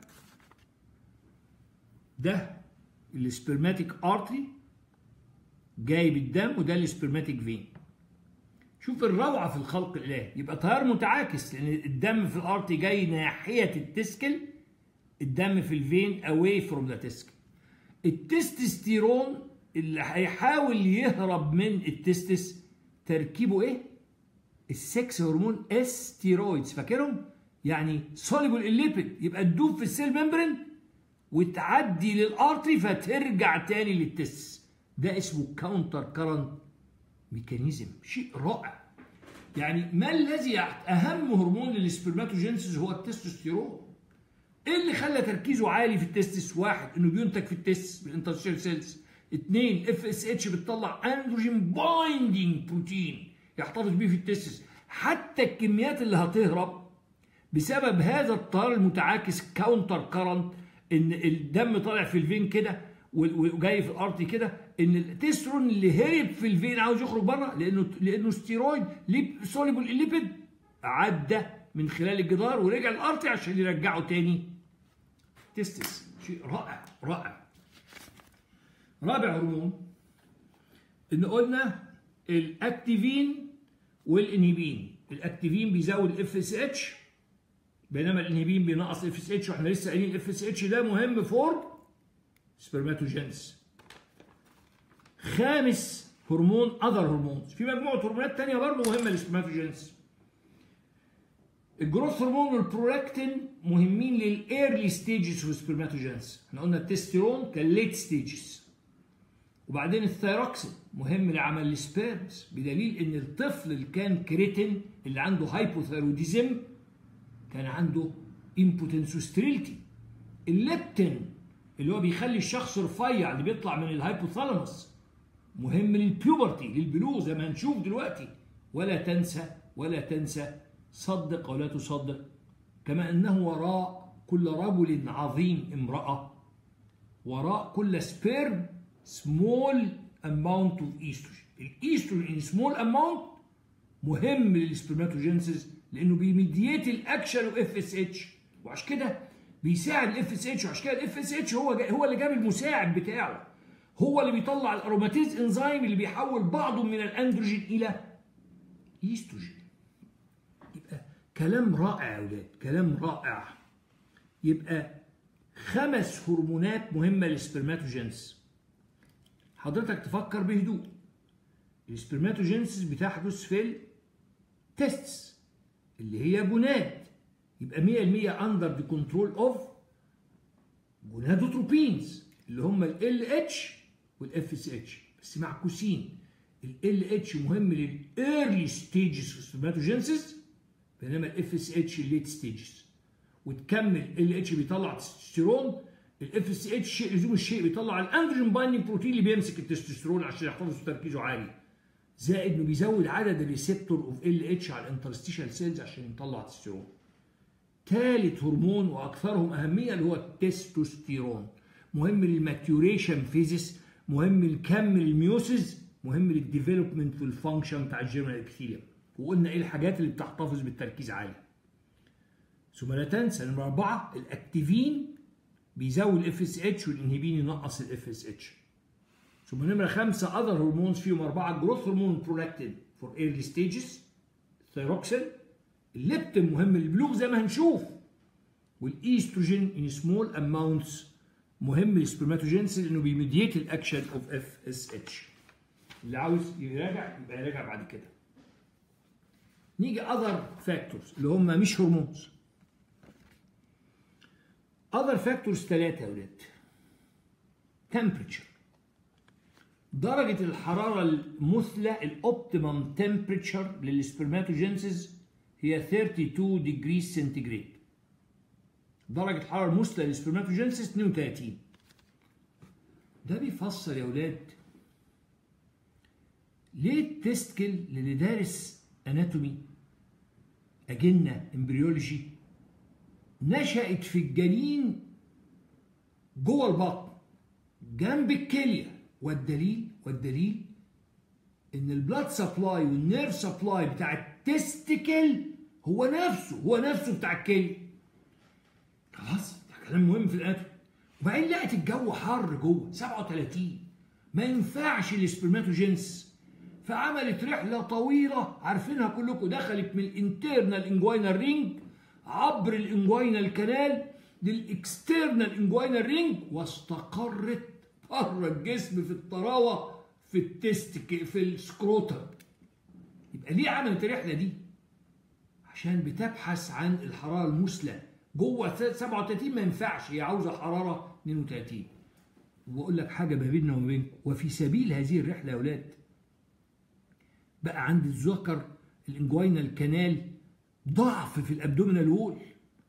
ده السبرماتيك ارتري جاي بالدم، وده السبرماتيك فين. شوف الروعه في الخلق الالهي، يبقى تيار متعاكس لان الدم في الارتري جاي ناحيه التسكل، الدم في الفين away from the testicle. التستوستيرون اللي هيحاول يهرب من التستس تركيبه ايه؟ السكس هرمون استيرويدز، فاكرهم؟ يعني soluble الليبيد، يبقى تدوب في السيل ممبرين وتعدي للارتري فترجع تاني للتستس. ده اسمه كاونتر كارنت ميكانيزم، شيء رائع. يعني ما الذي اهم هرمون للسبرماتوجينسيس هو التستوستيرون. ايه اللي خلى تركيزه عالي في التستس؟ واحد انه بينتج في التستس بالانترستيشال سيلز. اثنين اف اس اتش بتطلع اندروجين بايندينج بروتين يحتفظ بيه في التستس. حتى الكميات اللي هتهرب بسبب هذا التيار المتعاكس كاونتر كارنت، ان الدم طالع في الفين كده وجاي في الارض كده، ان التسترون اللي هرب في الفين عاوز يخرج بره لانه لانه ستيرويد سوليبل الليبيد عدى من خلال الجدار ورجع الارض عشان يرجعه تاني تستس. شيء رائع رائع. رابع هرمون ان قلنا الاكتيفين والانهبين. الاكتيفين بيزود الاف اس اتش بينما الانهبين بينقص الاف اس اتش، واحنا لسه قايلين الاف اس اتش ده مهم فور سبرماتوجينس. خامس هرمون اذر هرمونز، في مجموعه هرمونات ثانيه برضه مهمه للسبرماتوجينس. الجروث هرمون والبرولاكتين مهمين للايرلي ستيجز في السبرماتوجينس. احنا قلنا التستيرون كان ليت ستيجز. وبعدين الثايروكسين مهم لعمل السبيرمز، بدليل ان الطفل اللي كان كريتين اللي عنده هايبوثايروديزم كان عنده امبوتنس وستريلتي. الليبتين اللي هو بيخلي الشخص رفيع اللي بيطلع من الهايبوثالاموس مهم للبيوبرتي للبلوغ زي ما هنشوف دلوقتي. ولا تنسى ولا تنسى صدق ولا تصدق كما انه وراء كل رجل عظيم امرأة، وراء كل سبيرم سمول اماونت اوف ايستروجين. الايستروجين ان سمول اماونت مهم للسبرماتوجينسيس لانه بيميديات الاكشن اوف اف اس اتش، وعشان كده بيساعد الاف اس اتش، وعشان كده الاف اس اتش هو هو اللي جاب المساعد بتاعه، هو اللي بيطلع الاروماتيز انزيم اللي بيحول بعضه من الاندروجين الى ايستروجين. يبقى كلام رائع يا ولاد، كلام رائع. يبقى خمس هرمونات مهمه للسبرماتوجينس. حضرتك تفكر بهدوء. السبرماتوجينسيس بتحدث في التستس اللي هي جوناد، يبقى مية بالمية اندر ذا كنترول اوف جونادوتروبينز اللي هم ال اتش والاف اس اتش، بس معكوسين. ال اتش مهم للايرلي ستيجز في السبرماتوجينسيس بينما الاف اس اتش الليت ستيجز. وتكمل ال اتش بيطلع تستوستيرون، الاف اس اتش شيء لزوم الشيء بيطلع الاندروجين بايندينج بروتين اللي بيمسك التستوستيرون عشان يحتفظ تركيزه عالي، زائد انه بيزود عدد الريسبتور اوف ال اتش على الانترستيشال سيلز عشان يطلع تستوستيرون. ثالث هرمون واكثرهم اهميه اللي هو التستوستيرون، مهم للماتيوريشن فيزيس، مهم لكم الميوسيس، مهم للديفلوبمنت والفانكشن بتاع الجيرمال ابيثيليوم. وقلنا ايه الحاجات اللي بتحتفظ بالتركيز عالي. ثم لا تنسى نمرة أربعة الأكتيفين بيزود الاف اس اتش والانهبين ينقص الاف اس اتش. ثم نمرة خمسة أذر هرمونز فيهم أربعة جروث هرمون برولاكتين فور ايرلي ستيجز، الثايروكسين، الليبتين مهم للبلوغ زي ما هنشوف، والايستروجين ان سمول اماونتس مهم للسبرماتوجينسيس لانه بيميديت الاكشن اوف اف اس اتش. اللي عاوز يراجع يبقى يراجع بعد كده. نيجي اذر فاكتورز اللي هم مش هرمونز. اذر فاكتورز ثلاثه يا ولاد. تمبريتشر، درجه الحراره المثلى الاوبتيمم تمبريتشر للسبرماتوجينسيس هي اتنين وثلاثين ديجري سنتيجريد. درجه الحراره المثلى للسبرماتوجينسيس اثنين وثلاثين. ده بيفسر يا ولاد ليه التستكل اللي دارس اناتومي اجنه امبريولوجي نشأت في الجنين جوه البطن جنب الكليه، والدليل والدليل ان البلاد سبلاي والنيرف سبلاي بتاع التستكل هو نفسه هو نفسه بتاع الكليه. خلاص ده كلام مهم في الاناتومي. وبعدين لقت الجو حر جوه سبعة وثلاثين، ما ينفعش السبرماتوجينس، فعملت رحله طويله عارفينها كلكم، دخلت من الانترنال انجوينال رينج عبر الانجوينال كانال للاكسترنال انجوينال رينج واستقرت بره الجسم في الطراوه في التستك في السكروتر. يبقى ليه عملت الرحله دي؟ عشان بتبحث عن الحراره المثلى جوه سبعة وثلاثين، ما ينفعش، هي عاوزه حراره اثنين وثلاثين. وبقول لك حاجه ما بيننا وما بينكم، وفي سبيل هذه الرحله يا اولاد بقى عند الذكر الانجوينال كانال ضعف في الابدومينال وول.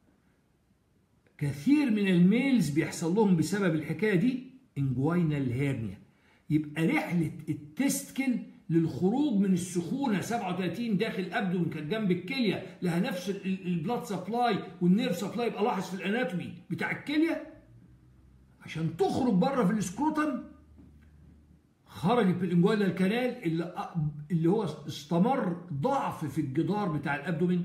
كثير من الميلز بيحصل لهم بسبب الحكايه دي انجوينال هيرنيا. يبقى رحله التستكل للخروج من السخونه سبعة وثلاثين داخل الابدومين كانت جنب الكليه، لها نفس البلاد سبلاي والنيرف سبلاي، يبقى لاحظ في الاناتومي بتاع الكليه عشان تخرج بره في السكروتم خرجت بالانجوينال كانال اللي اللي هو استمر ضعف في الجدار بتاع الابدومين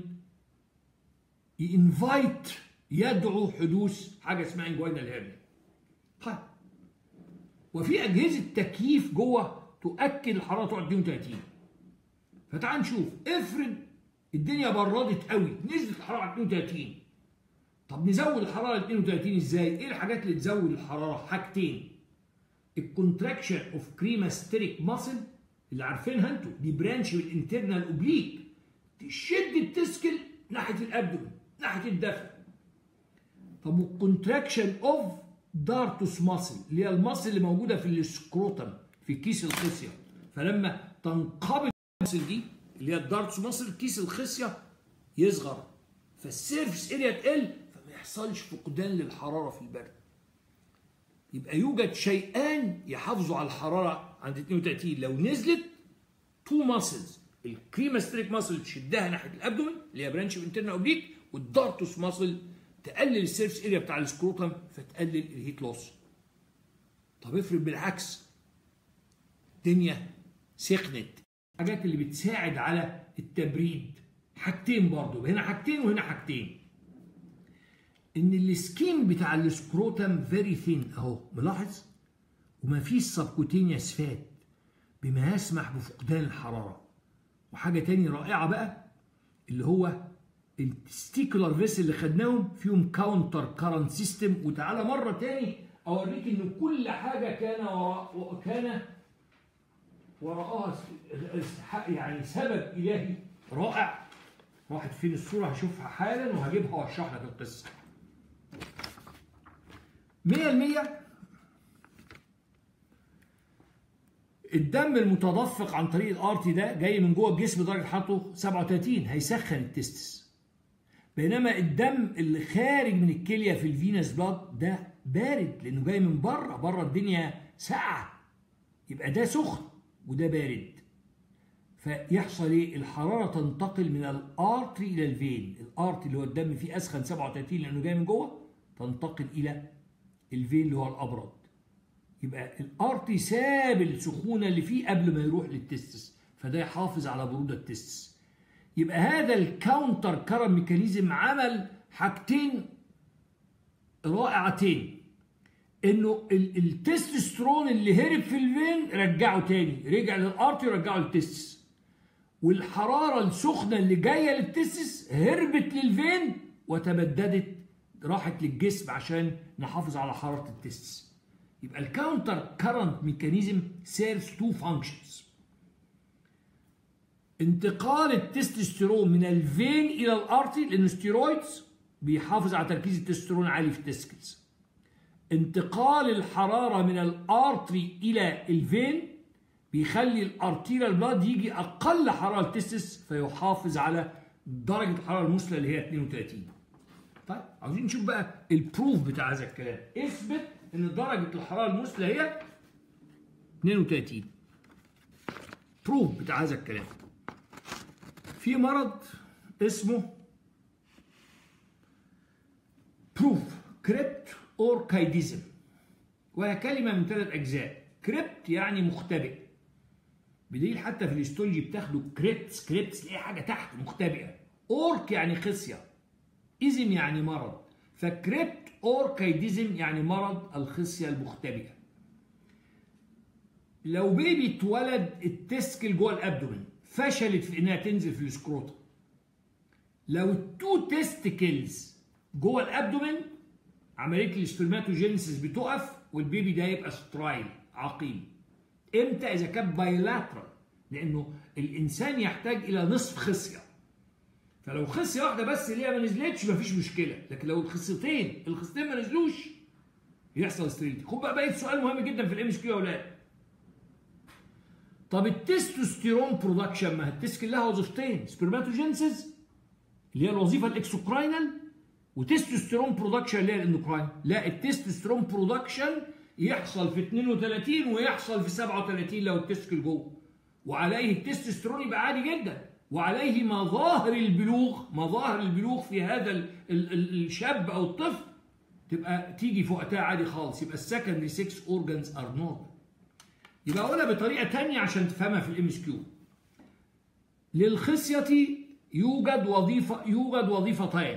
ينفايت يدعو حدوث حاجه اسمها انجوينال هيرنيا. طيب وفي اجهزه تكييف جوه تؤكد الحراره تقعد اثنين وثلاثين. فتعال نشوف، افرض الدنيا بردت قوي نزلت الحراره على اثنين وثلاثين. طب نزود الحراره ل اثنين وثلاثين ازاي؟ ايه الحاجات اللي تزود الحراره؟ حاجتين، الكونتراكشن اوف كريماستريك ماسل اللي عارفينها انتوا، دي برانش من الانترنال اوبليك تشد التسكل ناحيه الابدومين ناحيه الدفع. طب والكونتراكشن اوف دارتوس ماسل اللي هي الماسل اللي موجوده في السكروتم في كيس الخصيه، فلما تنقبض الماسل دي اللي هي الدارتوس ماسل كيس الخصيه يصغر فالسيرفس اريا تقل فما يحصلش فقدان للحراره في البرد. يبقى يوجد شيئان يحافظوا على الحراره عند اثنين وثلاثين. لو نزلت تو ماسلز، الكريماستريك ماسل تشدها ناحيه الابدومين اللي هي برانش انترنال اوبليك، والدارتوس ماسل تقلل السيرفس اريا بتاع السكروتم فتقلل الهيت لوس. طب افرض بالعكس الدنيا سخنت، الحاجات اللي بتساعد على التبريد حاجتين برضو، هنا حاجتين وهنا حاجتين. ان السكين بتاع السكروتم فيري ثين اهو ملاحظ، وما فيش سبكوتينيوس فات بما يسمح بفقدان الحراره. وحاجه تاني رائعه بقى اللي هو التستيكولار فيسل اللي خدناهم فيهم كاونتر كارنت سيستم. وتعالى مره تاني اوريك ان كل حاجه كان وراء كان وراءها يعني سبب الهي رائع. راحت فين الصوره؟ هشوفها حالا وهجيبها واشرح لك القصه. مية بالمية الدم المتدفق عن طريق الارتي ده جاي من جوه الجسم درجه حرارته سبعة وثلاثين هيسخن التستس، بينما الدم اللي خارج من الكليه في الفينس بلاد ده بارد لانه جاي من بره، بره الدنيا ساقعه، يبقى ده سخن وده بارد. فيحصل ايه؟ الحراره تنتقل من الارتري الى الفين، الارتري اللي هو الدم فيه اسخن سبعة وثلاثين لانه جاي من جوه تنتقل الى الفين اللي هو الابرد. يبقى الارتري ساب السخونه اللي فيه قبل ما يروح للتستس، فده يحافظ على بروده التستس. يبقى هذا الكاونتر كارنت ميكانيزم عمل حاجتين رائعتين، انه التستوستيرون اللي هرب في الفين رجعه تاني، رجع للارتري ورجعه للتستس، والحراره السخنه اللي جايه للتستس هربت للفين وتبددت راحت للجسم عشان نحافظ على حراره التستس. يبقى الكاونتر كارنت ميكانيزم سيرفز تو فانكشنز: انتقال التستوستيرون من الفين الى الارتري لان الستيرويدز بيحافظ على تركيز التستوستيرون عالي في التستكلز، انتقال الحراره من الارتري الى الفين بيخلي الارتيريال بلاد يجي اقل حراره التستس فيحافظ على درجه الحراره المثلى اللي هي اثنين وثلاثين. طيب عاوزين نشوف بقى البروف بتاع هذا الكلام. اثبت ان درجه الحراره المثلى هي اثنين وثلاثين. بروف بتاع هذا الكلام. في مرض اسمه بروف كريبت اوركايديزم، وهي كلمه من ثلاث اجزاء. كريبت يعني مختبئ، بدليل حتى في الهيستولوجي بتاخدوا كريبتس، كريبتس تلاقي حاجه تحت مختبئه. اورك يعني خصيه، إزم يعني مرض، فكريبت اوركايديزم يعني مرض الخصيه المختبئه. لو بيبي اتولد التسكل جوه الابدومين فشلت في انها تنزل في السكروتم، لو التو تستكلز جوه الابدومين عمليه السبرماتوجينيسيس بتقف والبيبي ده يبقى سترايل عقيم. امتى؟ اذا كان بايلاترال، لانه الانسان يحتاج الى نصف خصيه، فلو خصيه واحده بس اللي هي ما نزلتش مفيش مشكله، لكن لو الخصيتين الخصيتين ما نزلوش يحصل ستريلتي. خد بقى بقيت سؤال مهم جدا في الام اس كيو يا اولاد. طب التستوستيرون برودكشن، ما التسكل لها وظيفتين، سبرماتوجينيسيس اللي هي الوظيفه الاكسوكراينال، وتستوستيرون برودكشن اللي هي الاندوكراين. لا، التستوستيرون برودكشن يحصل في اثنين وثلاثين ويحصل في سبعة وثلاثين لو التسكل جوه، وعليه التستوستيرون يبقى عادي جدا، وعليه مظاهر البلوغ، مظاهر البلوغ في هذا ال ال ال الشاب او الطفل تبقى تيجي في وقتها عادي خالص. يبقى السكندري سكس اورجانز ار نورمال. يبقى اقولها بطريقه ثانيه عشان تفهمها في الام اس كيو. للخصيه يوجد وظيفه يوجد وظيفتين.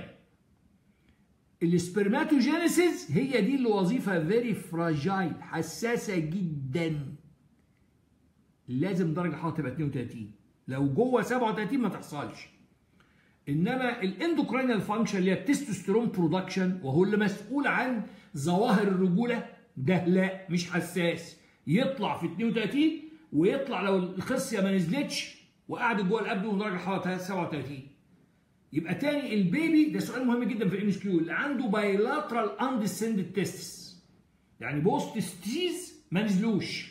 السبرماتوجينيسيس هي دي اللي وظيفه فيري فراجايل، حساسه جدا، لازم درجه حراره تبقى اثنين وثلاثين، لو جوه سبعة وثلاثين ما تحصلش. انما الاندوكراينال فانكشن اللي هي التستوستيرون برودكشن وهو اللي مسؤول عن ظواهر الرجوله ده لا مش حساس، يطلع في اثنين وثلاثين ويطلع لو الخصيه ما نزلتش وقعدت جوه الابدو درجه حراره سبعة وثلاثين. يبقى تاني البيبي ده سؤال مهم جدا في الام اس كيو، اللي عنده بايلاترال اندسندد تيستس يعني بوست ستيز ما نزلوش،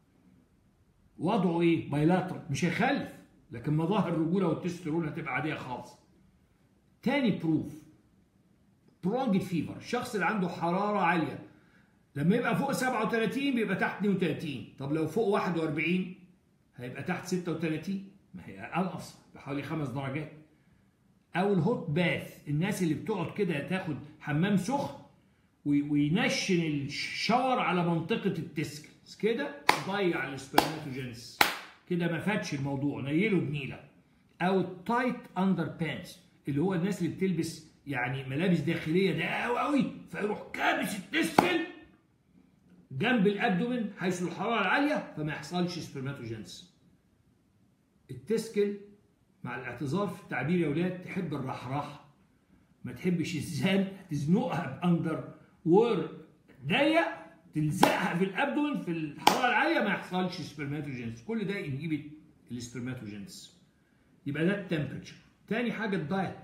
وضعه ايه؟ بايلاترال، مش هيخلف لكن مظاهر الرجوله والتستوستيرون هتبقى عاديه خالص. تاني بروف برونجد فيفر، الشخص اللي عنده حراره عاليه لما يبقى فوق سبعة وثلاثين بيبقى تحت اثنين وثلاثين، طب لو فوق واحد وأربعين هيبقى تحت ستة وثلاثين، ما هي انقص بحوالي خمس درجات. او الهوت باث، الناس اللي بتقعد كده تاخد حمام سخن وينشن الشاور على منطقه التسكلز كده ضيع السبرماتوجينيسيس كده، ما فاتش الموضوع، نيله بنيله. او التايت اندر بانتس اللي هو الناس اللي بتلبس يعني ملابس داخليه ده قوي قوي فيروح كابس التسكل جنب الابدومين حيث الحراره العاليه فما يحصلش سبرماتوجينيسيس. التسكل مع الاعتذار في التعبير يا ولاد تحب الرحراحه، ما تحبش الزنق، تزنقها باندر وور ضيق تلزقها في الابدومين في الحراره العاليه ما يحصلش سبرماتوجينيسيس. كل ده ينهبت السبرماتوجينيسيس. يبقى ده التمبريتشر. تاني حاجه الدايت.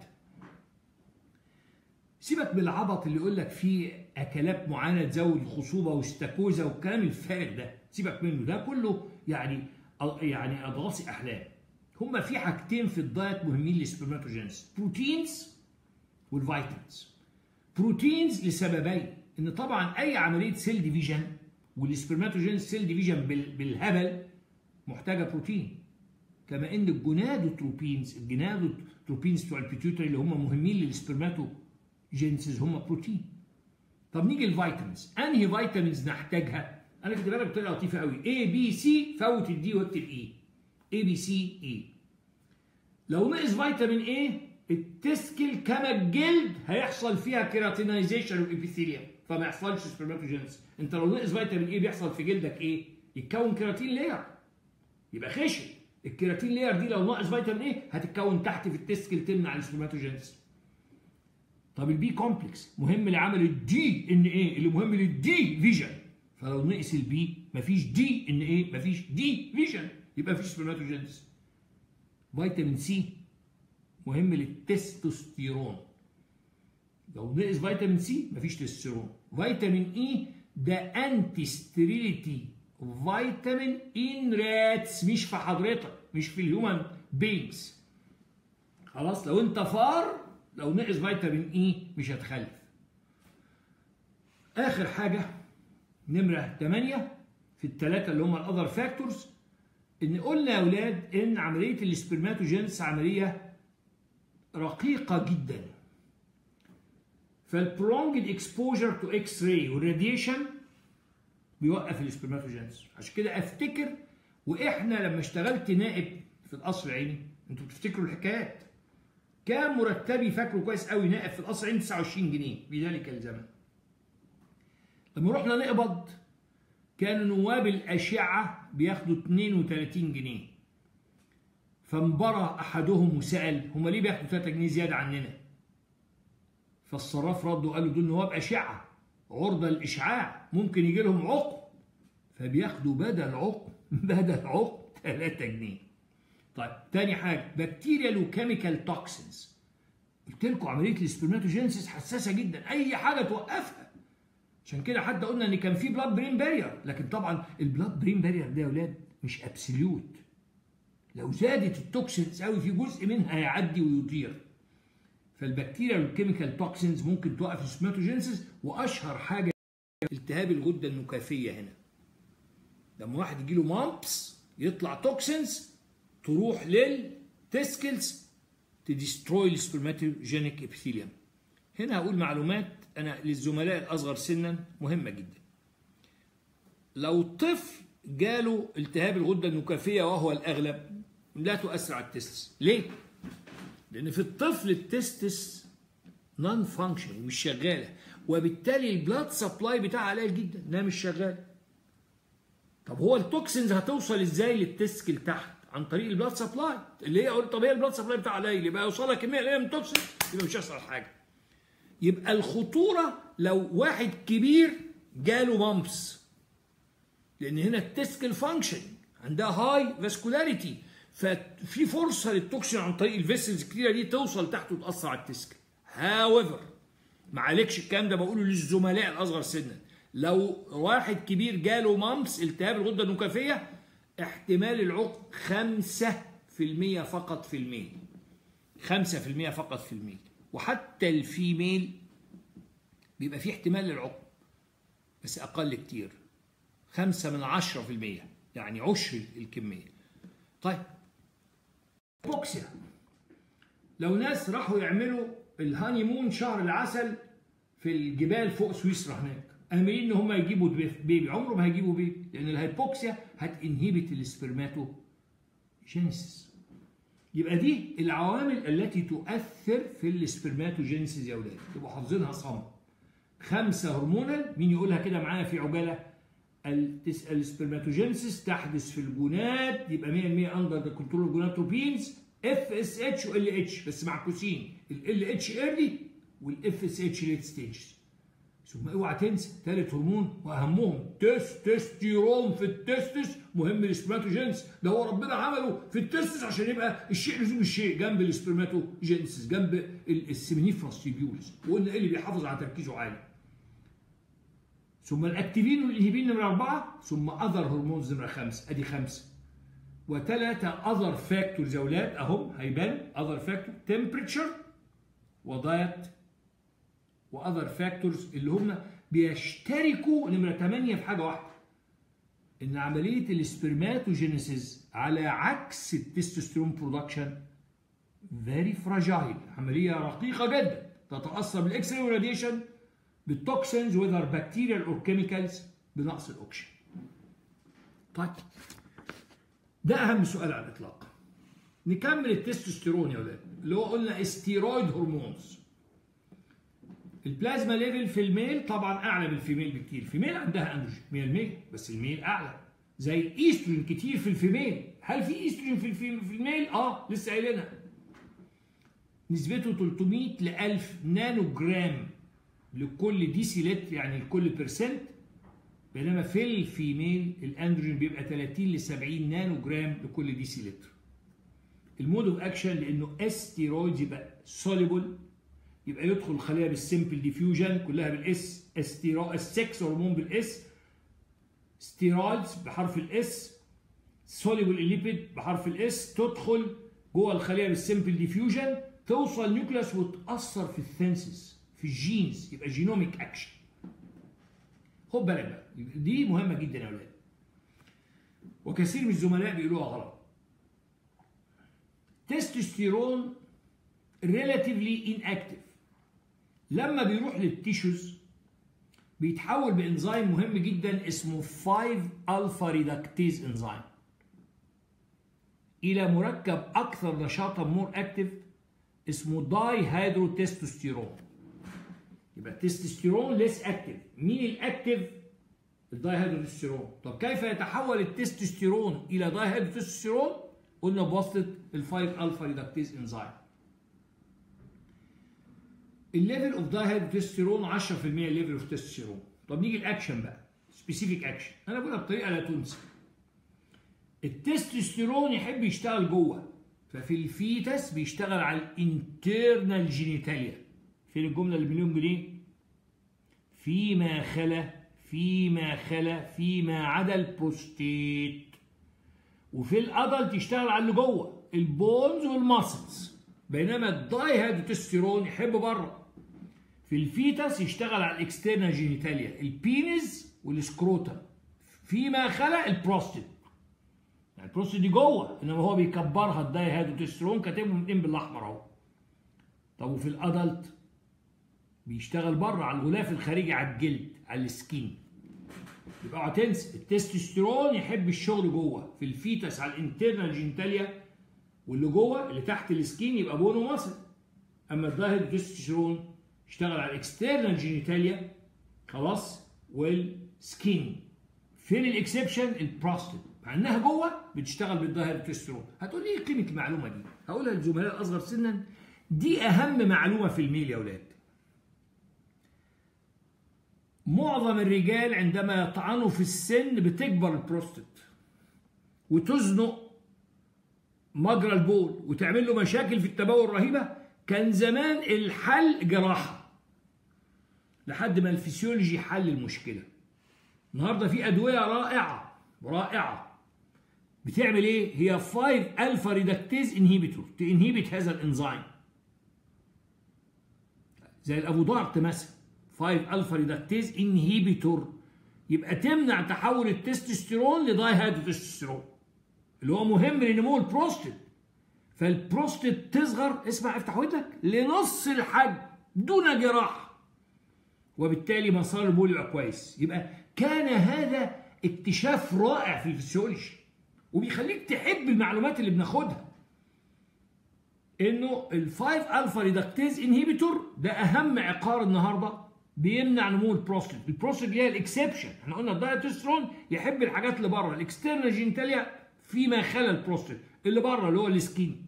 سيبك من العبط اللي يقول لك فيه اكلات معينه تزود الخصوبه واستاكوزا والكلام الفارغ ده، سيبك منه، ده كله يعني يعني اضغاث احلام. هما في حاجتين في الدايت مهمين للسبرماتوجينيسيس، بروتينز والفيتامينز. بروتينز لسببين، ان طبعا اي عمليه سيل ديفيجن والسبرماتوجينيسيس سيل ديفيجن بالهبل محتاجه بروتين، كما ان الجونادوتروبينز الجونادوتروبينز بتوع البيتيوتري اللي هم مهمين للسبرماتوجينيسيس هم بروتين. طب نيجي الفيتامينز، انهي فيتامينز نحتاجها؟ انا كنت بالك بطريقه لطيفه قوي، اي بي سي، فوت الدي واكتب اي، اي بي سي اي. لو نقص فيتامين اي التسكل كما الجلد هيحصل فيها كيراتينايزيشن وابيثيليوم فما يحصلش سبرماتوجينيسيس. انت لو نقص فيتامين اي بيحصل في جلدك ايه؟ يتكون كيراتين لاير يبقى خشن. الكيراتين لاير دي لو ناقص فيتامين ايه هتتكون تحت في التسكل تمنع السبرماتوجينيسيس. طب البي كومبلكس مهم لعمل الدي ان ايه اللي مهم للدي فيجن، فلو نقص البي مفيش دي ان ايه مفيش دي فيجن يبقى مفيش سبرماتوجينيسيس. فيتامين سي مهم للتستوستيرون، لو نقص فيتامين سي مفيش تستوستيرون. فيتامين اي ده انتي ستيريليتي فيتامين ان راتس، مش في حضرتك، مش في الهيومن بينجز. خلاص لو انت فار لو نقص فيتامين اي مش هتخلف. اخر حاجه نمره ثمانية في الثلاثه اللي هم الاذر فاكتورز، ان قلنا يا اولاد ان عمليه السبرماتوجينيسيس عمليه رقيقه جدا، فالبرونجد اكسبوجر تو اكس راي والراديشن بيوقف السبرماتوجينيسيس. عشان كده افتكر واحنا لما اشتغلت نائب في القصر العيني، انتوا بتفتكروا الحكايات، كان مرتبي فاكره كويس قوي نائب في القصر العيني تسعة وعشرين جنيه في ذلك الزمن. لما رحنا نقبض كانوا نواب الاشعه بياخدوا اثنين وثلاثين جنيه، فانبرى احدهم وسال هم ليه بياخدوا ثلاثة جنيه زياده عننا؟ فالصراف ردوا قالوا دول نواب اشعه عرضه للاشعاع ممكن يجي لهم عقم، فبياخدوا بدل عقم بدل عقم ثلاثة جنيه. طيب تاني حاجه بكتيريال وكيميكال توكسينز. قلت لكم عمليه السبرماتوجينيسيس حساسه جدا، اي حاجه توقفها. عشان كده حتى قلنا ان كان في بلاد برين بارير، لكن طبعا البلاد برين بارير ده يا اولاد مش ابسوليوت، لو زادت التوكسينز قوي في جزء منها هيعدي ويطير. فالبكتيريا والكيميكال توكسينز ممكن توقف السبرماتوجينيسيس، واشهر حاجه التهاب الغده النكافيه. هنا لما واحد يجي له مامبس يطلع توكسينز تروح للتسكلز تديستروي السبرماتوجينيك ابيثيليوم. هنا هقول معلومات انا للزملاء الاصغر سنا مهمه جدا. لو طفل جاله التهاب الغده النكافيه وهو الاغلب لا تؤثر على التستس. ليه؟ لان في الطفل التستس نون فانكشن مش شغاله، وبالتالي البلاد سبلاي بتاعها قليل جدا انها مش شغاله. طب هو التوكسينز هتوصل ازاي للتسكل تحت؟ عن طريق البلاد سبلاي اللي هي قلت طب هي البلاد سبلاي بتاعها قليل يبقى يوصلها كميه قليله من التوكسين يبقى مش هيحصل حاجه. يبقى الخطوره لو واحد كبير جاله مامبس، لان هنا التسكل فانكشن عندها هاي فاسكولاريتي، ففي فرصه للتوكسين عن طريق الفيسلز الكتيره دي توصل تحت وتاثر على التسكل. هاويفر معلكش الكلام ده بقوله للزملاء الاصغر سنا، لو واحد كبير جاله مامبس التهاب الغده النكافيه احتمال العقم خمسة في المية فقط في الميل. خمسة في المية فقط في الميل. وحتى الفيميل بيبقى فيه احتمال للعقم بس أقل كتير. خمسة من عشرة في المية يعني عشر الكمية. طيب بوكسيا، لو ناس راحوا يعملوا الهاني مون شهر العسل في الجبال فوق سويسرا هناك، امرين ان هم يجيبوا بيبي، عمره ما هيجيبوا بيبي لان الهايبوكسيا هتنهبت السبرماتوجينيسيس. يبقى دي العوامل التي تؤثر في السبرماتوجينيسيس يا اولاد، تبقوا حافظينها صم. خمسه هرمونال، مين يقولها كده معايا في عجاله؟ السبرماتوجينيسيس تحدث في الجونات، يبقى مية بالمية اندر ذا كنترول جوناتروبينز، اف اس اتش وال اتش بس معكوسين، ال اتش ايرلي والاف اس اتش ليت ستيجز. ثم اوعى تنسى ثالث هرمون واهمهم تستوستيرون في التستس، مهم للسبرماتوجينيسيس، ده هو ربنا عمله في التستس عشان يبقى الشيء لزوم الشيء جنب السبرماتوجينيسيس جنب السيمينيفراس تيبيولز، وقلنا ايه اللي بيحافظ على تركيزه عالي. ثم الاكتيفين والانهبين نمره اربعه، ثم اذر هرمونز نمره خمسه، ادي خمسه. وثلاثه اذر فاكتورز يا اولاد اهم هيبان اذر فاكتور، تمبريتشر ودايت واذر فاكتورز اللي هم بيشتركوا نمره ثمانيه في حاجه واحده، ان عمليه السبرماتوجينيسيس على عكس التستوستيرون برودكشن فيري فراجايل، عمليه رقيقه جدا تتاثر بالاكس راي راديشن بالتوكسينز وذر بكتيريال اور كيميكالز بنقص الاكسجين. طيب ده اهم سؤال على الاطلاق. نكمل التستوستيرون يا ولاد اللي هو قلنا استيرويد هرمونز. البلازما ليفل في الميل طبعا اعلى من الفيميل بكتير، الفيميل عندها اندروجين مية بالمية بس الميل اعلى، زي الايستروجين كتير في الفيميل. هل في ايستروجين في, في الميل؟ اه لسه قايلينها. نسبته ثلاثمية ل ألف نانو جرام لكل ديسيلتر يعني لكل بيرسنت، بينما في الفيميل الاندروجين بيبقى ثلاثين ل سبعين نانو جرام لكل ديسيلتر. المود اوف اكشن لانه استيرويد يبقى سوليبل، يبقى يدخل الخليه بالسمبل ديفيوجن كلها بالاس، استيرو السكس هرمون بالاس، ستيرويدز بحرف الاس، سوليبل الليبيد بحرف الاس، تدخل جوه الخليه بالسمبل ديفيوجن توصل النيوكليوس وتاثر في الثينسيس في الجينز، يبقى جينوميك اكشن. خد بالك بقى دي مهمه جدا يا اولاد، وكثير من الزملاء بيقولوها غلط. تستوستيرون relatively inactive لما بيروح للتيشوز بيتحول بانزيم مهم جدا اسمه خمسة ألفا ريدكتيز انزيم الى مركب اكثر نشاطا مور اكتف اسمه داي هيدرو تستوستيرون. يبقى التستوستيرون ليس اكتف. مين الاكتف؟ الداي هيدرو تستوستيرون. طب كيف يتحول التستوستيرون الى داي هيدرو تستوستيرون؟ قلنا بواسطه ال خمسة ألفا ريدكتيز انزيم. الليفل اوف داي هيدرو تستوستيرون عشرة في المية ليفل اوف تستوستيرون. طب نيجي الاكشن بقى، سبيسيفيك اكشن، انا بقولها بطريقه لا تنسى. التستوستيرون يحب يشتغل جوه، ففي الفيتس بيشتغل على الانترنال جينيتاليا. فين الجمله اللي بمليون جنيه؟ فيما خلا فيما خلا فيما عدا البروستيت. وفي الادلت يشتغل على اللي جوه البونز والماسلز، بينما الداي هيدروتستيرون يحب بره. في الفيتس يشتغل على الاكسترنال جينيتاليا البينز والسكروتا، فيما خلا البروستيت. يعني البروستات دي جوه، انما هو بيكبرها الدايهيدروتستيرون، كاتبهم الاثنين بالاحمر اهو. طب وفي الادلت بيشتغل بره على الغلاف الخارجي، على الجلد، على السكين. يبقى اوعى تنسى التستوستيرون يحب الشغل جوه في الفيتس على الانترنال جينيتاليا، واللي جوه اللي تحت السكين يبقى بون ومصل. اما الدايهيدروتستيرون يشتغل على الاكسترنال جينيتاليا خلاص والسكين. فين الاكسبشن؟ البروستات، مع انها جوه بتشتغل بالدايهيدروتستيرون. هتقول لي ايه قيمه المعلومه دي؟ هقولها للزملاء الاصغر سنا، دي اهم معلومه في الميل يا اولاد. معظم الرجال عندما يطعنوا في السن بتكبر البروستات وتزنق مجرى البول وتعمل له مشاكل في التبول رهيبه. كان زمان الحل جراحه لحد ما الفسيولوجي حل المشكله. النهارده في ادويه رائعه رائعه بتعمل ايه؟ هي خمسة الفا ريدكتيز انهيبيتور، تنهيبت هذا الانزيم زي الافودارت مثلا، خمسة الفا ريدكتيز انهيبيتور، يبقى تمنع تحول التستوستيرون لدايهيدروتستيرون اللي هو مهم لنمو البروستات. فالبروستات تصغر، اسمع افتح ودنك، لنص الحجم دون جراحه، وبالتالي مسار البول يبقى كويس. يبقى كان هذا اكتشاف رائع في الفسيولوجي، وبيخليك تحب المعلومات اللي بناخدها. انه ال خمسة الفا ريدكتيز انهيبيتور ده اهم عقار النهارده، بيمنع نمو البروستات. البروستات اللي هي الاكسبشن، احنا قلنا الدايتسترون يحب الحاجات اللي بره، الاكسترنال جينيتاليا فيما خلا البروستات، اللي بره اللي هو السكين.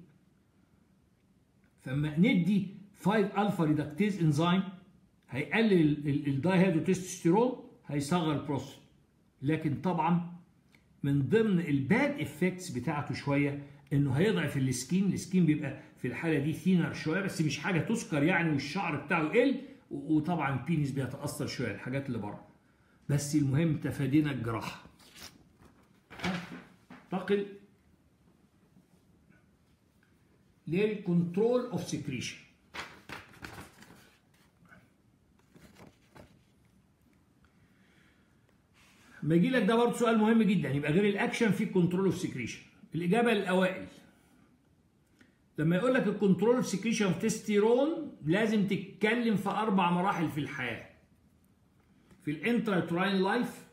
فلما ندي خمسة الفا ريدكتيز انزيم هيقلل الدايهيدروتستيرون، هيصغر البروستات. لكن طبعا من ضمن الباد افكتس بتاعته شويه انه هيضعف السكين. السكين بيبقى في الحاله دي ثينر شويه، بس مش حاجه تذكر يعني، والشعر بتاعه يقل، وطبعا البينيس بيتاثر شويه، الحاجات اللي بره. بس المهم تفادينا الجراحه. انتقل للكنترول اوف سكريشن. لما يجي لك ده برضه سؤال مهم جدا، يبقى غير الاكشن في كنترول اوف سكريشن. الاجابه الاوائل لما يقول لك الكنترول اوف سكريشن اوف تستيرون لازم تتكلم في اربع مراحل في الحياه: في الانتراتراين لايف،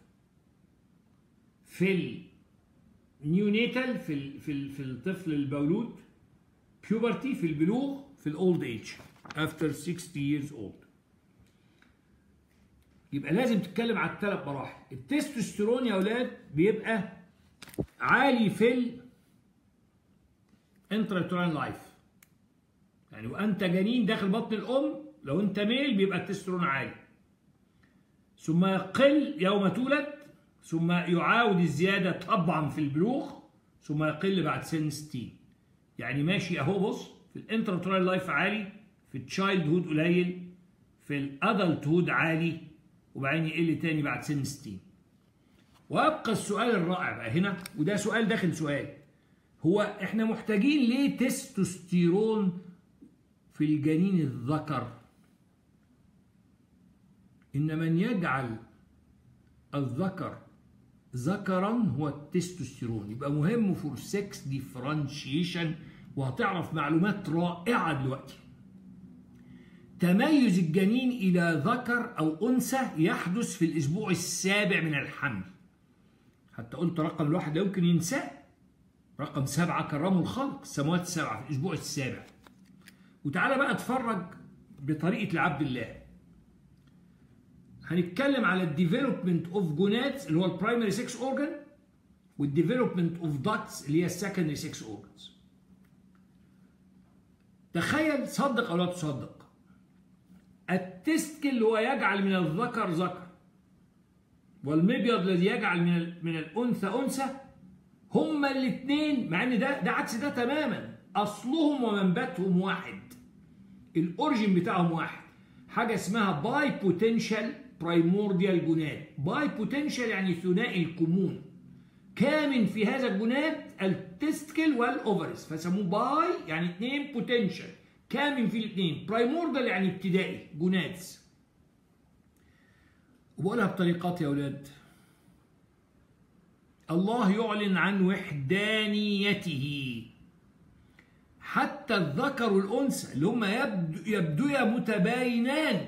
في النيونيتال، في ال في ال في الطفل المولود، بيوبرتي في البلوغ، في الاولد ايج افتر ستين years old. يبقى لازم تتكلم على الثلاث مراحل. التستوستيرون يا اولاد بيبقى عالي في الانتراتراين لايف، يعني وانت جنين داخل بطن الام لو انت ميل بيبقى التستوستيرون عالي، ثم يقل يوم تولد، ثم يعاود الزياده طبعا في البلوغ، ثم يقل بعد سن ستين. يعني ماشي اهو، بص، في الانتراتراين لايف عالي، في التشايلد هود قليل، في الادلت هود عالي، وبعدين يقل تاني بعد سن ستين. وابقى السؤال الرائع بقى هنا، وده سؤال داخل سؤال، هو احنا محتاجين ليه تستوستيرون في الجنين الذكر؟ ان من يجعل الذكر ذكرا هو التستوستيرون. يبقى مهم فور سكس ديفرنشيشن، وهتعرف معلومات رائعه دلوقتي. تميز الجنين الى ذكر او انثى يحدث في الاسبوع السابع من الحمل. حتى قلت رقم الواحد لا يمكن ينساه، رقم سبعه كرموا الخلق، السماوات السبعه في الاسبوع السابع. وتعالى بقى اتفرج بطريقه لعبد الله. هنتكلم على الديفلوبمنت اوف جونادز اللي هو البرايمري سكس اورجان، والديفلوبمنت اوف داكتس اللي هي السكندري سكس اورجانز. تخيل، صدق او لا تصدق، التستكل هو يجعل من الذكر ذكر، والمبيض الذي يجعل من من الانثى انثى، هما الاثنين، مع ان ده ده عكس ده تماما، اصلهم ومنبتهم واحد، الاوريجين بتاعهم واحد. حاجه اسمها باي بوتنشال برايمورديال جوناد. باي بوتنشال يعني ثنائي الكمون، كامن في هذا الجوناد التستكل والاوفرز، فسموه باي يعني اثنين بوتنشال، كامن في الاثنين. برايمورديال يعني ابتدائي، جونادز. وبقولها بطريقات يا اولاد، الله يعلن عن وحدانيته. حتى الذكر والأنثى اللي هم يبدو يبدويا متباينان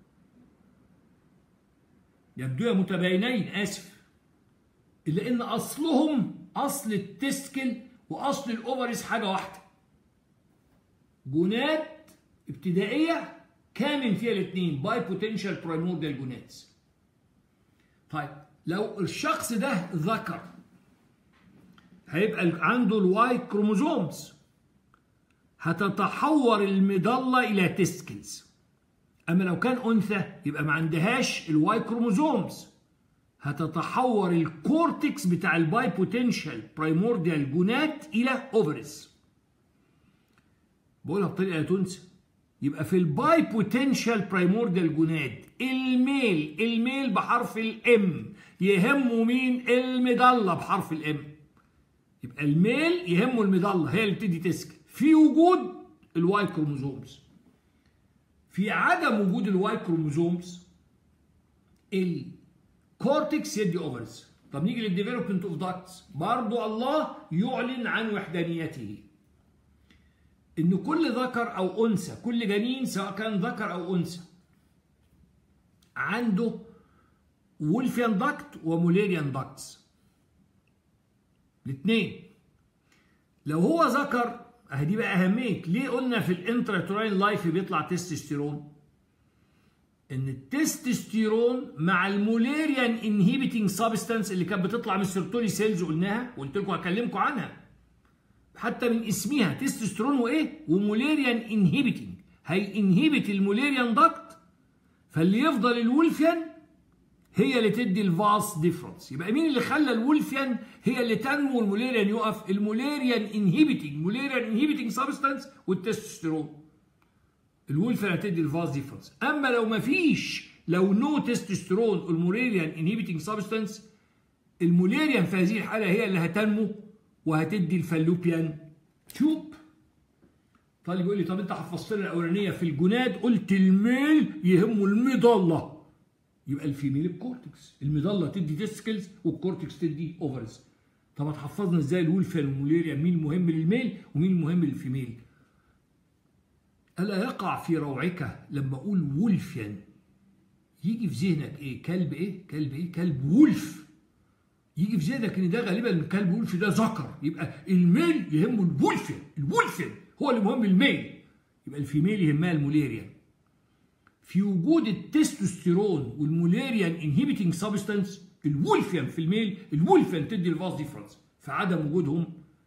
يبدويا متباينين آسف، إلا إن أصلهم أصل التستكل وأصل الأوفريز حاجة واحدة، جونات ابتدائية كامن فيها الاثنين باي بوتنشال برايمورديال جوناتس. طيب لو الشخص ده ذكر هيبقى عنده الواي كروموزومز، هتتحور المظلة إلى تستكلز. أما لو كان أنثى يبقى ما عندهاش الواي كروموزومز، هتتحور الكورتكس بتاع الباي بوتنشال برايمورديال جونات إلى أوفريز. بقولها بطريقة لا تنسى. يبقى في الباي بوتنشال برايمورديال جوناد الميل الميل بحرف الام يهمه مين؟ المظلة بحرف الام. يبقى الميل يهمه المظلة هي اللي بتدي تسكن في وجود الواي كروموزومز. في عدم وجود الواي كروموزومز الكورتكس يدي اوفرز. طب نيجي للديفلوبمنت اوف داكتس، برضه الله يعلن عن وحدانيته. ان كل ذكر او انثى، كل جنين سواء كان ذكر او انثى، عنده وولفيان داكت وموليريان داكتس الاثنين. لو هو ذكر اهي دي بقى اهميه ليه قلنا في الانتراتوراين لايف بيطلع تستوستيرون. ان التستوستيرون مع الموليريان انهيبيتنج سبستانس اللي كانت بتطلع من السيرتولي سيلز قلناها وقلت لكم هكلمكم عنها حتى من اسمها تستوستيرون وايه وموليريان انهيبيتنج، هي انهيبيت الموليريان داكت، فاللي يفضل الولفيان هي اللي تدي الفاس ديفرنس. يبقى مين اللي خلى الولفيان هي اللي تنمو والموليريان يقف؟ الموليريان انهيبيتنج موليريان انهيبيتنج سبستانس والتستوستيرون. الولفيان هتدي الفاس ديفرنس. اما لو ما فيش، لو نو تستوستيرون والموليريان انهيبيتنج سبستانس، الموليريان في هذه الحاله هي اللي هتنمو وهتدي الفالوبيان تيوب. طالب يقول لي طب انت حفظت لنا الاولانيه في الجوناد قلت الميل يهمه المظله، يبقى الفيميل الكورتكس، المظله تدي تسكلز والكورتكس تدي اوفرز. طب هتحفظنا ازاي الولفيان والموليريان مين المهم للميل ومين المهم للفيميل؟ الا يقع في روعك لما اقول وولفيان يجي في ذهنك ايه؟ كلب ايه؟ كلب ايه؟ كلب وولف. يجي في ذهنك ان ده غالبا الكلب وولف ده ذكر، يبقى الميل يهمه الولفيان، الولفيان هو اللي مهم الميل، يبقى الفيميل يهمها الموليريان. في وجود التستوستيرون والموليريان انهيبيتنج سبستانس الولفيان في الميل، الولفيان تدي الفاس ديفرنس، في عدم وجودهم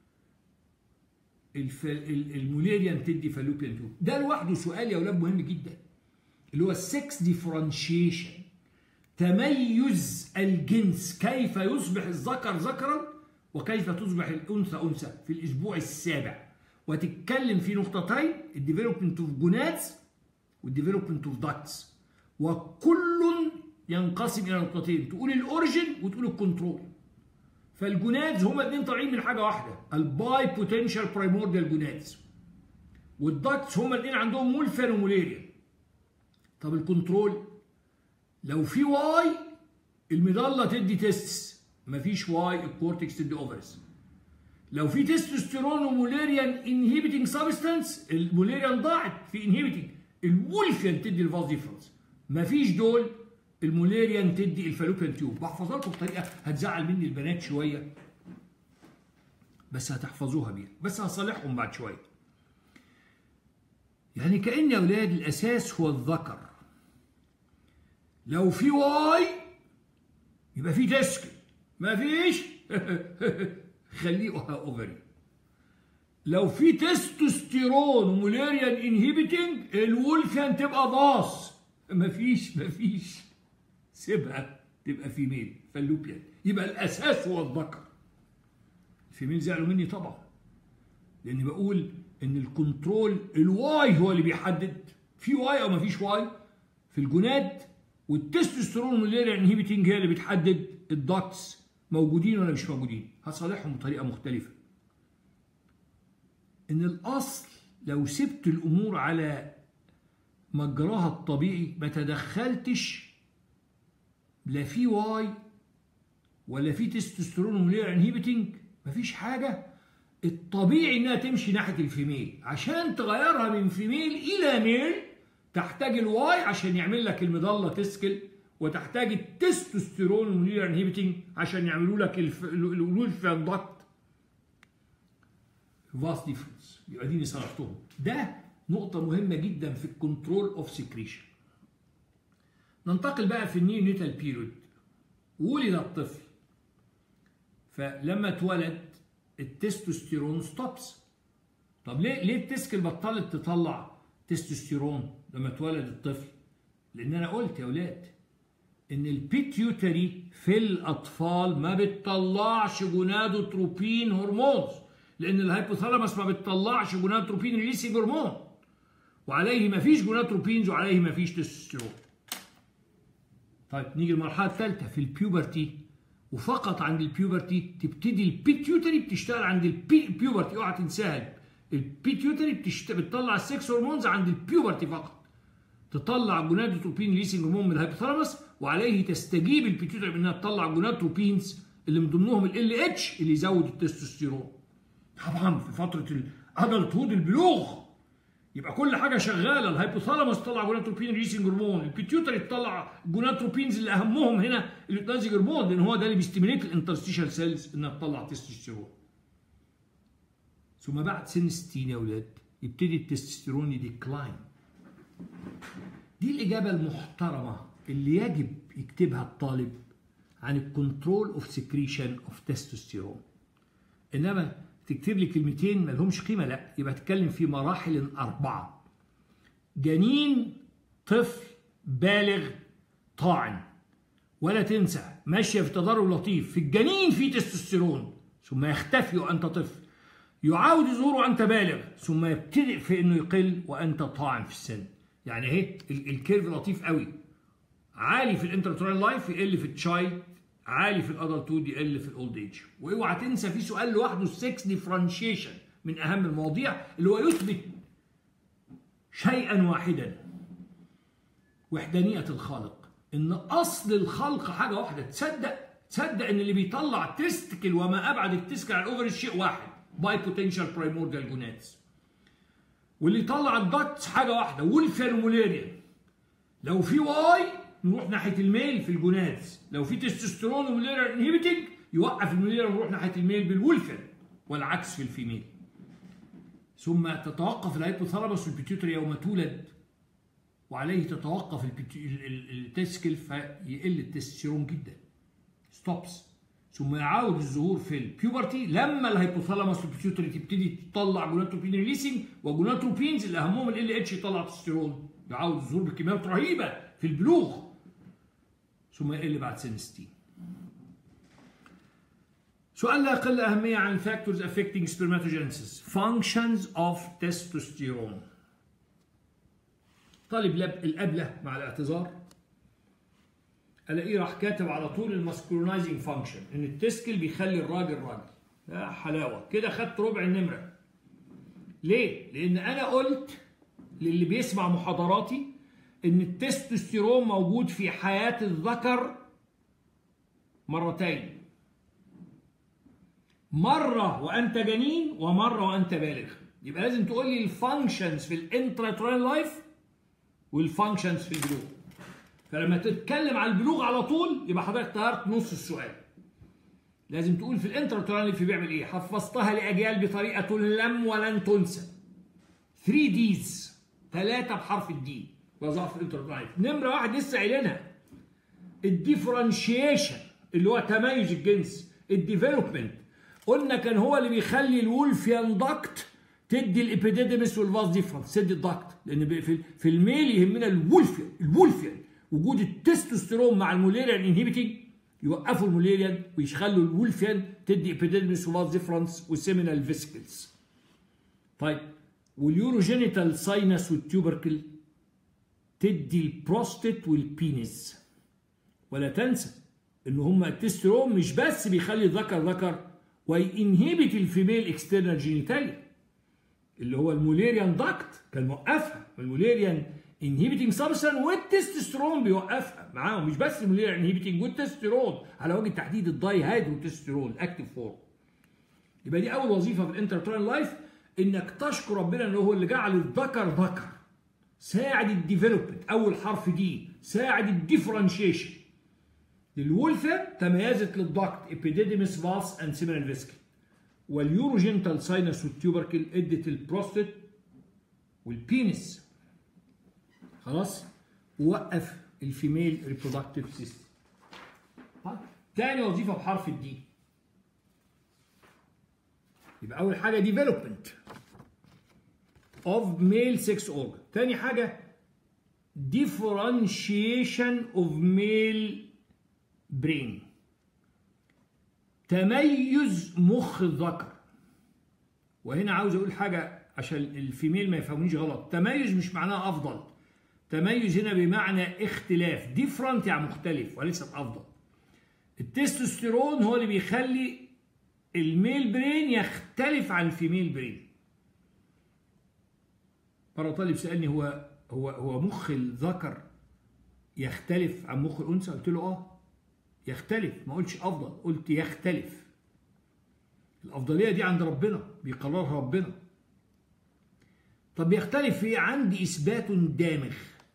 الف... الموليريان تدي فالوبيان تيوب. ده لوحده سؤال يا اولاد مهم جدا اللي هو السكس ديفرنشيشن، تميز الجنس، كيف يصبح الذكر ذكرا وكيف تصبح الانثى انثى في الاسبوع السابع. وتتكلم في نقطتين، الديفلوبمنت اوف جونادز والديفلوبمنت اوف داكتس، وكل ينقسم الى نقطتين، تقول الاوريجن وتقول الكنترول. فالجونادز هما الاثنين طالعين من حاجه واحده، الباي بوتنشال برايمورديال جونادز، والداكتس هما الاثنين عندهم مولفيان وموليريان. طب الكنترول لو في واي المظله تدي تستس، مفيش واي الكورتكس تدي اوفرز. لو في تستوستيرون وموليريان انهيبيتنج سبستانس الموليريان ضاعت في انهيبيتنج، الولفيان تدي الفاس ديفرنس. مفيش دول الموليريان تدي الفالوبيان تيوب. بحفظها لكم بطريقه هتزعل مني البنات شويه بس هتحفظوها بيها، بس هصالحهم بعد شويه. يعني كأن يا اولاد الاساس هو الذكر، لو في واي يبقى في تسكن، مفيش خليه اوفري. لو في تستوستيرون وموليريان انهيبيتنج الولفيان تبقى ضاص، مفيش مفيش سيبها تبقى فيميل فاللوبيان. يبقى الاساس هو الذكر. الفيميل زعلوا مني طبعا لاني بقول ان الكنترول الواي هو اللي بيحدد في واي او مفيش واي في الجوناد، والتستوستيرون والموليريان انهيبيتنج هي اللي بتحدد الداكتس موجودين ولا مش موجودين. هصالحهم بطريقه مختلفه. ان الاصل لو سبت الامور على مجراها الطبيعي ما تدخلتش لا في واي ولا في تستوستيرون ومولير انهيبيتنج؟ مفيش حاجه. الطبيعي انها تمشي ناحيه الفيميل. عشان تغيرها من فيميل الى ميل تحتاج الواي عشان يعمل لك المضله تسكل، وتحتاج التستوستيرون والمولير انهيبيتنج عشان يعملوا لك الولفيان داكت. فاست ديفرنس. يبقى دي صرفتهم. ده نقطه مهمه جدا في الكنترول اوف سكريشن. ننتقل بقى في النيونيتال بيريود. ولد الطفل، فلما اتولد التستوستيرون ستوبس. طب ليه ليه التسكل بطلت تطلع تستوستيرون لما اتولد الطفل؟ لان انا قلت يا اولاد ان البيتيوتري في الاطفال ما بتطلعش جونادوتروبين هرمونز، لان الهايبوثالاموس ما بتطلعش جونادوتروبين ريليسنج هرمون، وعليه ما فيش جونادوتروبينز وعليه ما فيش تستوستيرون. طيب نيجي المرحله الثالثه في البيوبرتي، وفقط عند البيوبرتي تبتدي البيتيوتري بتشتغل. عند البيوبرتي اوعى تنساها، البيتيوتري بتشت... بتطلع السكس هرمونز عند البيوبرتي فقط. تطلع جونادوتروبين ريليسنج هرمون من الهايبوثالاموس، وعليه تستجيب البيتيوتري بانها تطلع جونادوتروبينز اللي من ضمنهم ال اتش اللي يزود التستوستيرون. طبعا في فتره الادلتهود البلوغ يبقى كل حاجه شغاله. الهايبوثالاموس تطلع جونادوتروبين ريليسنج هرمون، البيتيوتري تطلع جونادوتروبينز اللي اهمهم هنا اليوتنازيك هرمون، لان هو ده اللي بيستيميليت الانترستيشال سيلز انها تطلع تستوستيرون. ثم بعد سن ستين يا اولاد يبتدي التستوستيرون يديكلاين. دي الاجابه المحترمه اللي يجب يكتبها الطالب عن الكنترول اوف سكريشن اوف تستوستيرون. انما تكتب لي كلمتين ما لهمش قيمه، لا، يبقى تتكلم في مراحل اربعه: جنين، طفل، بالغ، طاعن. ولا تنسى ماشيه في تدرج لطيف. في الجنين في تستوستيرون ثم يختفي وانت طفل، يعاود ظهوره وانت بالغ، ثم يبتدئ في انه يقل وانت طاعن في السن. يعني اهي الكيرف لطيف قوي، عالي في الانتراتورال لايف يقل في التشايلد، عالي في الادلتود يقل في الاولد ايج. واوعى تنسى في سؤال لوحده السكس ديفرنشيشن من اهم المواضيع اللي هو يثبت شيئا واحدا: وحدانيه الخالق. ان اصل الخلق حاجه واحده. تصدق تصدق ان اللي بيطلع تستكل وما ابعد التستكل عن الاوفر شيء واحد، باي بوتنشال برايمورديال جونادز. واللي يطلع الدكتس حاجه واحده، وولفيان وموليريان. لو في واي نروح ناحيه الميل في الجونادز، لو في تستوستيرون وموليريان انهيبيتنج يوقف الموليريان ونروح ناحيه الميل بالولفيان، والعكس في الفيميل. ثم تتوقف الهايبوثالاموس والبيتيوتري يوم تولد، وعليه تتوقف التسكل فيقل التستوستيرون جدا، ستوبس. ثم يعاود الظهور في البيوبرتي لما الهايبوثالاموس والبيتيوتري تبتدي تطلع جونادوتروبين ريليسنج، وجونادوتروبينز اللي اهمهم ال اتش يطلع تستوستيرون. يعاود الظهور بكميات رهيبه في البلوغ، ثم يقل بعد سن ستين. سؤال لا يقل اهميه عن factors affecting spermatogenesis. functions of testosterone. طالب الابله مع الاعتذار الاقيه راح كاتب على طول الماسكولينايزنج فانكشن، ان التسكل بيخلي الراجل راجل. يا حلاوه كده خدت ربع النمره. ليه؟ لان انا قلت للي بيسمع محاضراتي ان التستوستيرون موجود في حياه الذكر مرتين، مره وانت جنين ومره وانت بالغ. يبقى لازم تقول لي الفانكشنز في الانتراتورال لايف والفانكشنز في البلوغ. فلما تتكلم على البلوغ على طول يبقى حضرتك طيرت نص السؤال. لازم تقول في الانتراتورال لايف بيعمل ايه. حفظتها لاجيال بطريقه لم ولن تنسى. ثري ديز، ثلاثه بحرف الدي وظهر في الانتراتورال لايف. نمره واحد لسه قايلينها، الديفرنشيشن اللي هو تميز الجنس. الديفلوبمنت قلنا كان هو اللي بيخلي الولفيان داكت تدي الابيديديمس والفاز ديفرنس، تدي الداكت. لان في الميل يهمنا الولفيان الولفيان وجود التستوستيرون مع الموليريان انهيبيتنج يوقفوا الموليريان ويخلوا الولفيان تدي ابيديديمس وفاز ديفرنس والسيمينال فيسكلز. طيب واليوروجينيتال ساينس والتيوبركل تدي البروستات والبينيس. ولا تنسى ان هم التستوستيرون مش بس بيخلي الذكر ذكر، وينهبت الفيميل اكسترنال جينيتاليا اللي هو الموليريان داكت كان موقفها. الموليريان انهيبيتنج سبستانس والتستوستيرون بيوقفها معاهم، مش بس انهيبيتنج والتستوستيرون على وجه التحديد الداي هيدروتستيرون الاكتيف فورم. يبقى دي اول وظيفه في الانتراتراين لايف، انك تشكر ربنا ان هو اللي جعل الذكر ذكر، ساعد الديفلوبمنت، اول حرف دي، ساعد الديفرنشيشن. الولفه تميزت للضغط ابيديديمس فالس اند سيمينال فيسكل، واليوروجينتال ساينس والتيوبركل ادت البروستات والبينس. خلاص؟ ووقف الفيميل ريبرودكتيف سيستم. تاني وظيفه بحرف الدي. يبقى اول حاجه ديفلوبمنت of male sex organ. تاني حاجه differentiation of male brain، تميز مخ الذكر. وهنا عاوز اقول حاجه عشان الفيميل ما يفهمونيش غلط، تميز مش معناها افضل، تميز هنا بمعنى اختلاف، different يعني مختلف وليست افضل. التستوستيرون هو اللي بيخلي الميل برين يختلف عن الفيميل برين. مرة طالب سألني هو هو هو مخ الذكر يختلف عن مخ الأنثى؟ قلت له اه يختلف، ما قلتش أفضل، قلت يختلف. الأفضلية دي عند ربنا، بيقررها ربنا. طب يختلف في ايه؟ عندي إثبات دامغ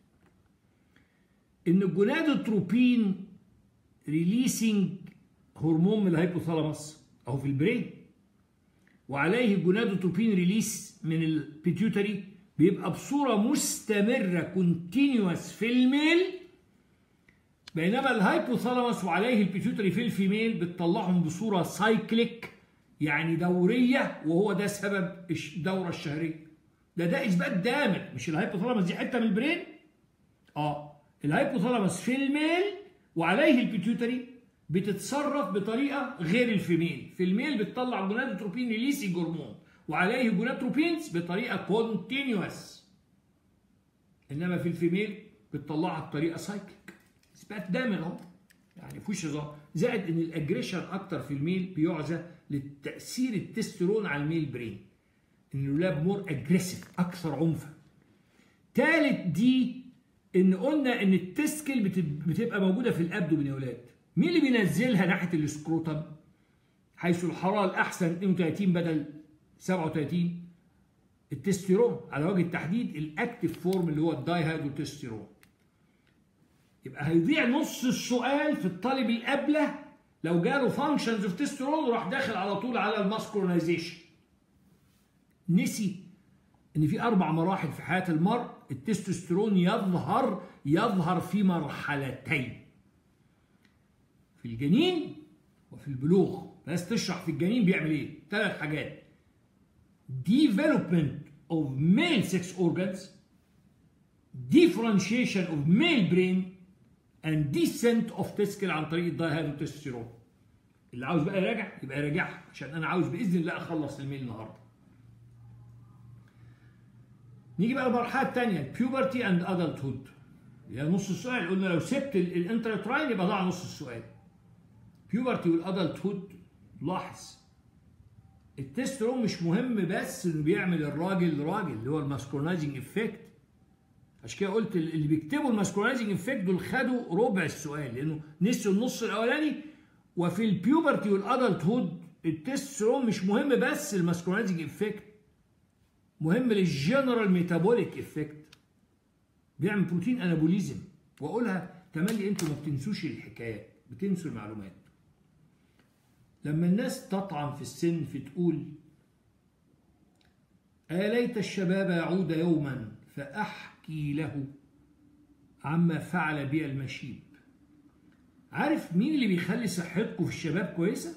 إن الجونادوتروبين ريليسنج هرمون من الهيبوثالاموس أو في البرين، وعليه جونادوتروبين ريليس من البيتيوتري بيبقى بصورة مستمرة كونتينيوس في الميل، بينما الهايبوثالاموس وعليه البيتيوتري في الفيميل بتطلعهم بصورة سايكليك يعني دورية، وهو ده سبب الدورة الشهرية. ده ده إثبات دامغ. مش الهايبوثالاموس دي حتة من البرين؟ اه الهايبوثالاموس في الميل وعليه البيتيوتري بتتصرف بطريقة غير الفيميل. في الميل بتطلع جونادوتروبين ريليسنج هرمون وعليه جونادوتروبينز بطريقة كونتينيوس، انما في الفيميل بتطلعها بطريقة سايكليك. اثبات دامغ اهو، يعني مفيش هزار. زائد ان الاجريشن اكتر في الميل بيعزى للتأثير التستيرون على الميل برين، ان الولاد مور اجريسيف، اكثر عنفا. تالت دي ان قلنا ان التسكل بتبقى موجودة في الابدومين يا ولاد. مين اللي بينزلها ناحية السكروتم حيث الحرارة الأحسن اثنين وثلاثين بدل سبعة وثلاثين؟ التستيرون، على وجه التحديد الأكتيف فورم اللي هو الدايهيدروتستيرون. يبقى هيضيع نص السؤال في الطالب الأبله لو جاله فانكشنز اوف تستيرون وراح داخل على طول على الماسكولينايزيشن. نسي إن في أربع مراحل في حياة المرء. التستوستيرون يظهر يظهر في مرحلتين، في الجنين وفي البلوغ. بس تشرح في الجنين بيعمل ايه؟ ثلاث حاجات: development of male sex organs, differentiation of male brain, and descent of testicle عن طريق الدايهيدروتستيرون. اللي عاوز بقى يراجع يبقى يراجعها، عشان انا عاوز باذن الله اخلص الميل النهارده. نيجي بقى للمرحله الثانيه، puberty and adulthood. يعني نص السؤال قلنا لو سبت الانتراتراين يبقى ضاع نص السؤال. بيوبرتي والادلت هود. لاحظ التستيرون مش مهم بس انه بيعمل الراجل راجل اللي هو الماسكولينايزنج افكت. عشان كده قلت اللي بيكتبوا الماسكولينايزنج افكت دول خدوا ربع السؤال، لانه نسوا النص الاولاني. وفي البيوبرتي والادلت هود التستيرون مش مهم بس الماسكولينايزنج افكت، مهم للجنرال ميتابوليك افكت، بيعمل بروتين انابوليزم. واقولها تملي انتوا ما بتنسوش الحكايات، بتنسوا المعلومات. لما الناس تطعن في السن في تقول يا ليت الشباب يعود يوما فأحكي له عما فعل بي المشيب. عارف مين اللي بيخلي صحتكم في الشباب كويسة؟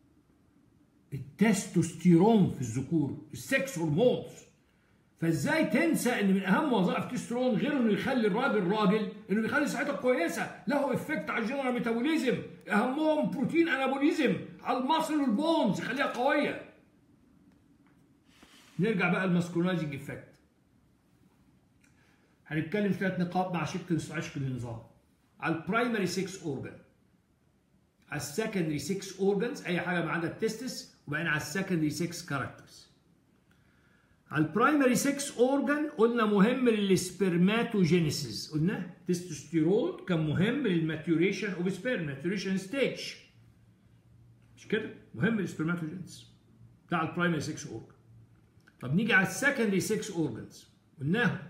التستوستيرون في الذكور، السكس هرمونز. فازاي تنسى ان من اهم وظائف التستوستيرون غير انه يخلي الراجل راجل، انه يخلي صحتك كويسه، له افكت على الجنرال ميتابوليزم، اهمهم بروتين انابوليزم على المصل والبونز، يخليها قويه. نرجع بقى للماسكولينايزنج افكت. هنتكلم في ثلاث نقاط مع شق عشق النظام. على البرايمري سكس اورجان، على السكندري سكس اورجانز اي حاجه ما عدا التستس، وبعدين على السكندري سكس كاركترز. على البرايمري سكس اورجان قلنا مهم للسبرماتوجينيسيس، قلنا تستوستيرون كان مهم للماتيوريشن اوف سبيرم، ماتيوريشن ستيج، مش كده؟ مهم للسبرماتوجينيسيس بتاع البرايمري سكس اورجان. طب نيجي على السكندري سكس اورجانز، قلناها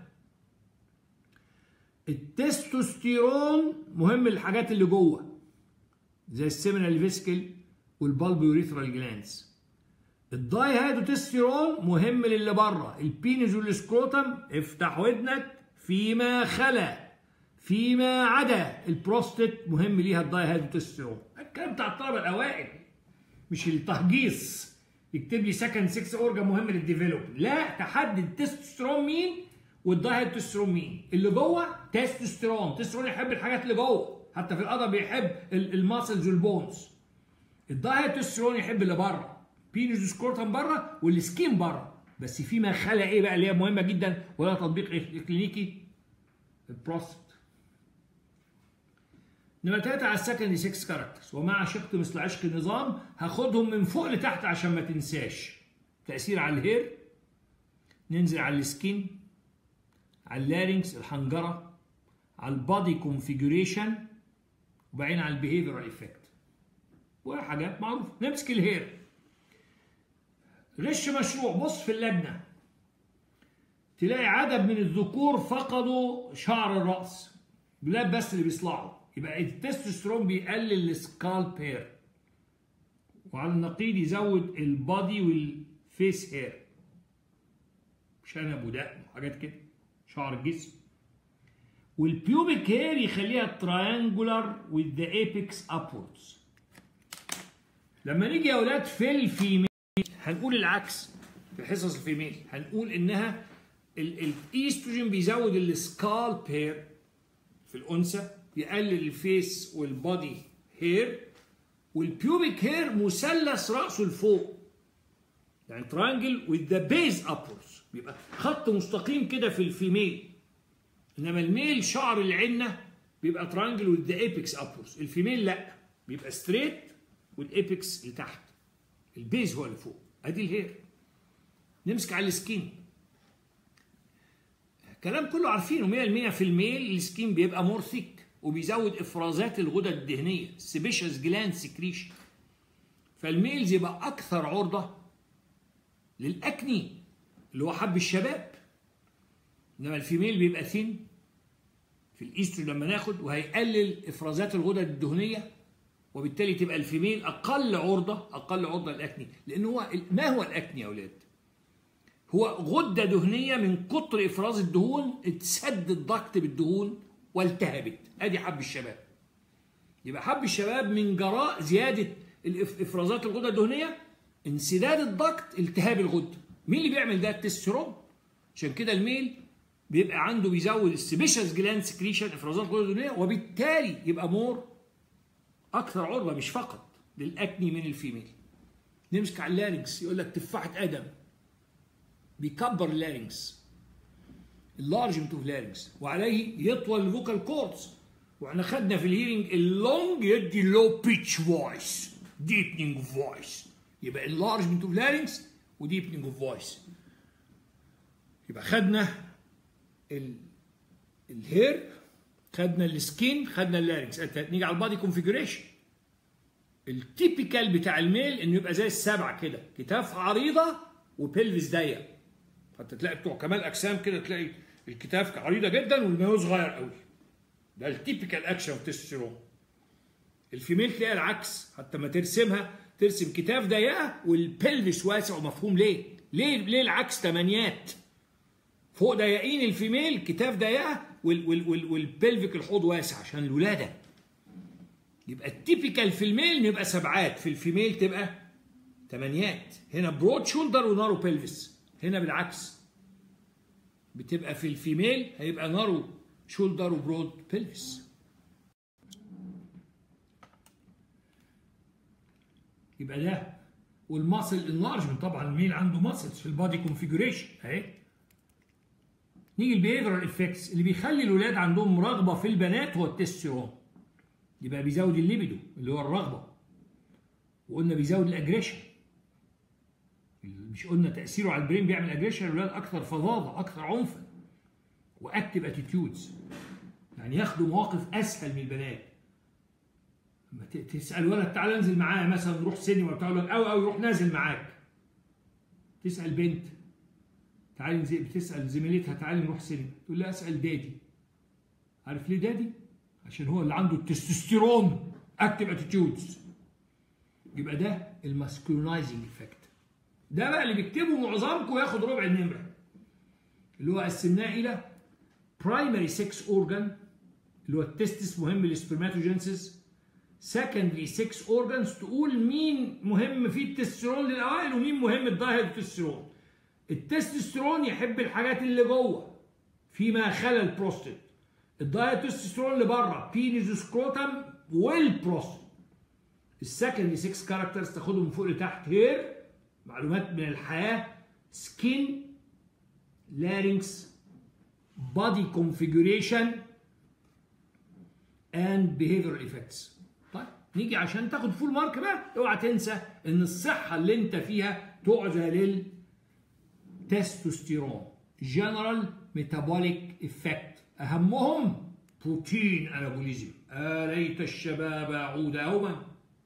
التستوستيرون مهم للحاجات اللي جوه زي السيمينال فيسكل والبالبيوريثرال جلانز. الدايهيدروتستيرون مهم للي بره، البينز والسكروتم، افتح ودنك، فيما خلا فيما عدا البروستات مهم ليها الدايهيدروتستيرون. الكلام بتاع الطلبه الاوائل مش التهجيص، يكتب لي سكند سكس اورجان مهم للديفلوب، لا، تحدد التستوستيرون مين والدايهيدروتستيرون مين. اللي جوه تستوستيرون، تستوستيرون يحب الحاجات اللي جوه، حتى في القضاء بيحب الماسلز والبونز. الدايهيدروتستيرون يحب اللي بره، بينز وسكروتم بره والسكين بره، بس في ما خلا ايه بقى اللي هي مهمه جدا ولا تطبيق كلينيكي؟ البروستات. نمرة تلاتة على السكندري سكس كاركترز، ومع شق مثل عشق النظام هاخدهم من فوق لتحت عشان ما تنساش. تأثير على الهير، ننزل على السكين، على اللارينكس الحنجرة، على البادي كونفيجوريشن، وبعدين على البيهيفيرال افكت. وحاجات معروفة. نمسك الهير. غش مشروع، بص في اللجنة تلاقي عدد من الذكور فقدوا شعر الرأس، بلاد بس اللي بيصلعوا، يبقى التستوستيرون بيقلل السكالب هير، وعلى النقيض يزود البادي والفيس هير، شنب ودقن وحاجات كده، شعر الجسم. والبيوبيك هير يخليها تراينجولار with the apex upwards. لما نيجي يا اولاد في الفيميل هنقول العكس، في الحصص الفيميل هنقول انها الايستروجين بيزود السكالب هير في الانثى، يقلل الفيس والبادي هير، والبيوبيك هير مثلث راسه لفوق، يعني ترانجل with the base upwards، بيبقى خط مستقيم كده في الفيميل. انما الميل شعر العنه بيبقى ترانجل with the apex upwards، الفيميل لا، بيبقى ستريت والابيكس لتحت، البيز هو اللي فوق. ادي الهير. نمسك على السكين، كلام كله عارفينه مية بالمية. في الميل السكين بيبقى مور ثيك وبيزود افرازات الغدد الدهنيه، سيبيشس جلاند سكريشن، فالميلز يبقى اكثر عرضه للاكني اللي هو حب الشباب. انما الفيميل بيبقى ثين في الايسترو لما ناخد، وهيقلل افرازات الغدد الدهنيه، وبالتالي تبقى الفيميل اقل عرضه اقل عرضه للاكني. لان هو ما هو الاكني يا اولاد؟ هو غده دهنيه من كتر افراز الدهون اتسد الضغط بالدهون والتهبت، ادي حب الشباب. يبقى حب الشباب من جراء زياده افرازات الغده الدهنيه، انسداد الضغط، التهاب الغده. مين اللي بيعمل ده؟ التستيرون. عشان كده الميل بيبقى عنده بيزود السيبيشس جلاند سكريشن، افرازات الغده الدهنيه، وبالتالي يبقى مور اكثر عرضه مش فقط للاكني من الفيميل. نمسك على اللارينكس، يقول لك تفاحه ادم، بيكبر اللارينكس، اللارجمنت اوف لارينكس، وعليه يطول الفوكال كوردز. واحنا خدنا في الهيرنج اللونج يدي لو بيتش فويس، ديبنينج اوف فويس، يبقى اللارجمنت اوف لارينكس وديبنينج اوف فويس. يبقى خدنا ال الهير، خدنا السكين، خدنا اللارينكس. نيجي على البادي كونفيجريشن. التيبيكال بتاع الميل انه يبقى زي السبعه كده، كتاف عريضه وبلفس ضيق. حتى تلاقي بتوع كمال اجسام كده تلاقي الكتاف عريضه جدا والمايو صغير قوي. ده التيبيكال اكشن اوف تستوستيرون. الفيميل تلاقي العكس، حتى ما ترسمها ترسم كتاف ضيقه والبلفس واسع. ومفهوم ليه؟ ليه ليه العكس؟ تمانيات فوق ضيقين الفيميل، كتاف ضيقه، والبلفيك الحوض واسع عشان الولاده. يبقى التيبيكال في الميل نبقى سبعات، في الفيميل تبقى تمانيات. هنا برود شولدر ونارو بلفس، هنا بالعكس بتبقى في الفيميل هيبقى نارو شولدر وبرود بلفس. يبقى ده والماسل انلارجمنت. طبعا الميل عنده ماسلز في البادي كونفيجريشن اهي. نيجي البيهيفيرال افكتس. اللي بيخلي الولاد عندهم رغبه في البنات هو التستيرون، يبقى بيزود الليبيدو اللي هو الرغبه، وقلنا بيزود الاجريشن مش قلنا تاثيره على البرين بيعمل اجريشن الولاد اكثر فظاظه اكثر عنفا واكتف اتيتيودز، يعني ياخدوا مواقف اسهل من البنات. لما تسال ولد تعالى انزل معايا مثلا نروح سينما بتاع لك او او يروح نازل معاك. تسال بنت تعالي نزل، بتسال زميلتها تعالي نروح سينما، تقول لها اسال دادي. عارف ليه دادي؟ عشان هو اللي عنده التستوستيرون اكتف اتيتيودز. يبقى ده الماسكولينايزنج افكت. ده بقى اللي بيكتبه معظمكم ياخد ربع النمره، اللي هو قسمناه الى برايمري سكس اورجان اللي هو التستس مهم للسبرماتوجينسيس، سكندري سكس اورجانز تقول مين مهم فيه التستوستيرون للاوائل ومين مهم الدايهيدروتستيرون. التستوستيرون يحب الحاجات اللي جوه فيما خلا البروستات، الدايهيدروتستيرون اللي بره بينيس سكروتم والبروستات. السكندري سكس كاركترز تاخدهم من فوق لتحت، هير معلومات من الحياه، سكين، لارينكس، body configuration and behavioral effects. طيب نيجي عشان تاخد فول مارك بقى، اوعى تنسى ان الصحه اللي انت فيها تعزى للتستوستيرون general metabolic effect، اهمهم بروتين انابوليزم. آه ليت الشباب يعود يوما.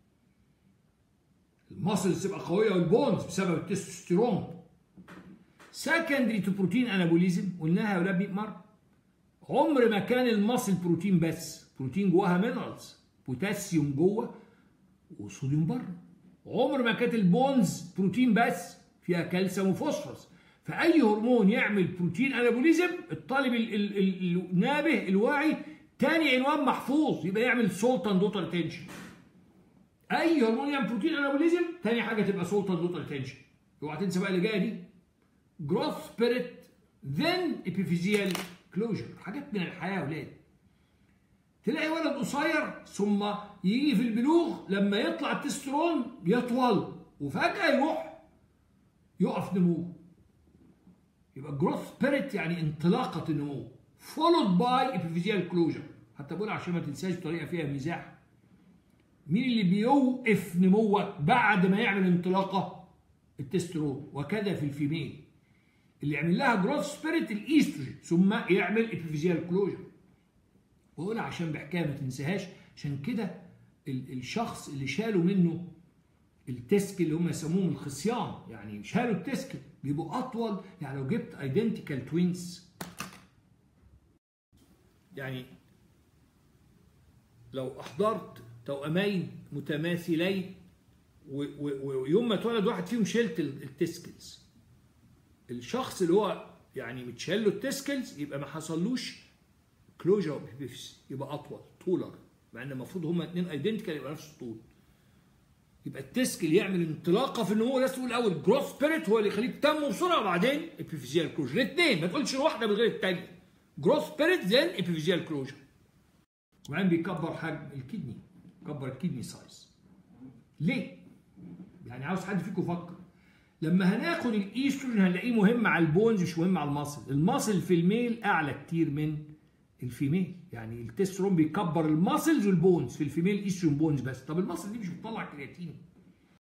الماسلز تبقى قويه والبونز بسبب التستوستيرون. سكندري تو بروتين انابوليزم قلناها يا ولاد مية مره. عمر ما كان الماسل بروتين بس، بروتين جواها مينرالز، بوتاسيوم جوه وصوديوم بره. عمر ما كانت البونز بروتين بس، فيها كالسيوم وفوسفورس. فاي هرمون يعمل بروتين انابوليزم الطالب النابه الواعي تاني عنوان محفوظ يبقى يعمل سولت اند ووتر ريتنشن. اي هرمون يعمل بروتين انابوليزم تاني حاجه تبقى سولت اند ووتر ريتنشن. اوعى تنسى بقى اللي جايه دي، growth spirit then epiphyseal closure. حاجات من الحياه يا ولاد. تلاقي ولد قصير ثم يجي في البلوغ لما يطلع التستيرون يطول وفجاه يروح يقف نموه. يبقى growth spirit يعني انطلاقه النمو followed by epiphyseal closure. حتى بقول عشان ما تنساش طريقه فيها مزاح، مين اللي بيوقف نموك بعد ما يعمل انطلاقه؟ التستيرون. وكذا في الفيميل اللي يعمل لها جروث سبيريت الايستروجين ثم يعمل ابيفيزيال كلوجر. بقولها عشان بحكايه ما تنساهاش. عشان كده الشخص اللي شالوا منه التسكل اللي هم يسموهم الخصيان، يعني شالوا التسكل بيبقوا اطول. يعني لو جبت ايدنتيكال توينز، يعني لو احضرت توأمين متماثلين ويوم ما اتولد واحد فيهم شلت التسكلز، الشخص اللي هو يعني متشال له التسكلز يبقى ما حصلوش كلوجر اوف ابيفيسي، يبقى اطول طولر، مع ان المفروض هما اثنين ايدنتيكال يبقى نفس الطول. يبقى التسكل يعمل انطلاقه في النمو، لازم تقول الاول جروث سبيريت هو اللي يخليك تنمو بسرعه وبعدين ابيفيسيال كلوجر. الاثنين ما تقولش واحده من غير الثانيه. جروث سبيريت ذن ابيفيسيال كلوجر. وبعدين بيكبر حجم الكدني، كبر الكدني سايز. ليه؟ يعني عاوز حد فيكم يفكر. لما هناخد الايستروجين هنلاقيه مهم على البونز مش مهم على المصل. المصل في الميل اعلى كتير من الفيميل، يعني التستيرون بيكبر الماسلز والبونز، في الفيميل ايستروجين بونز بس. طب الماسل دي مش بتطلع كرياتين،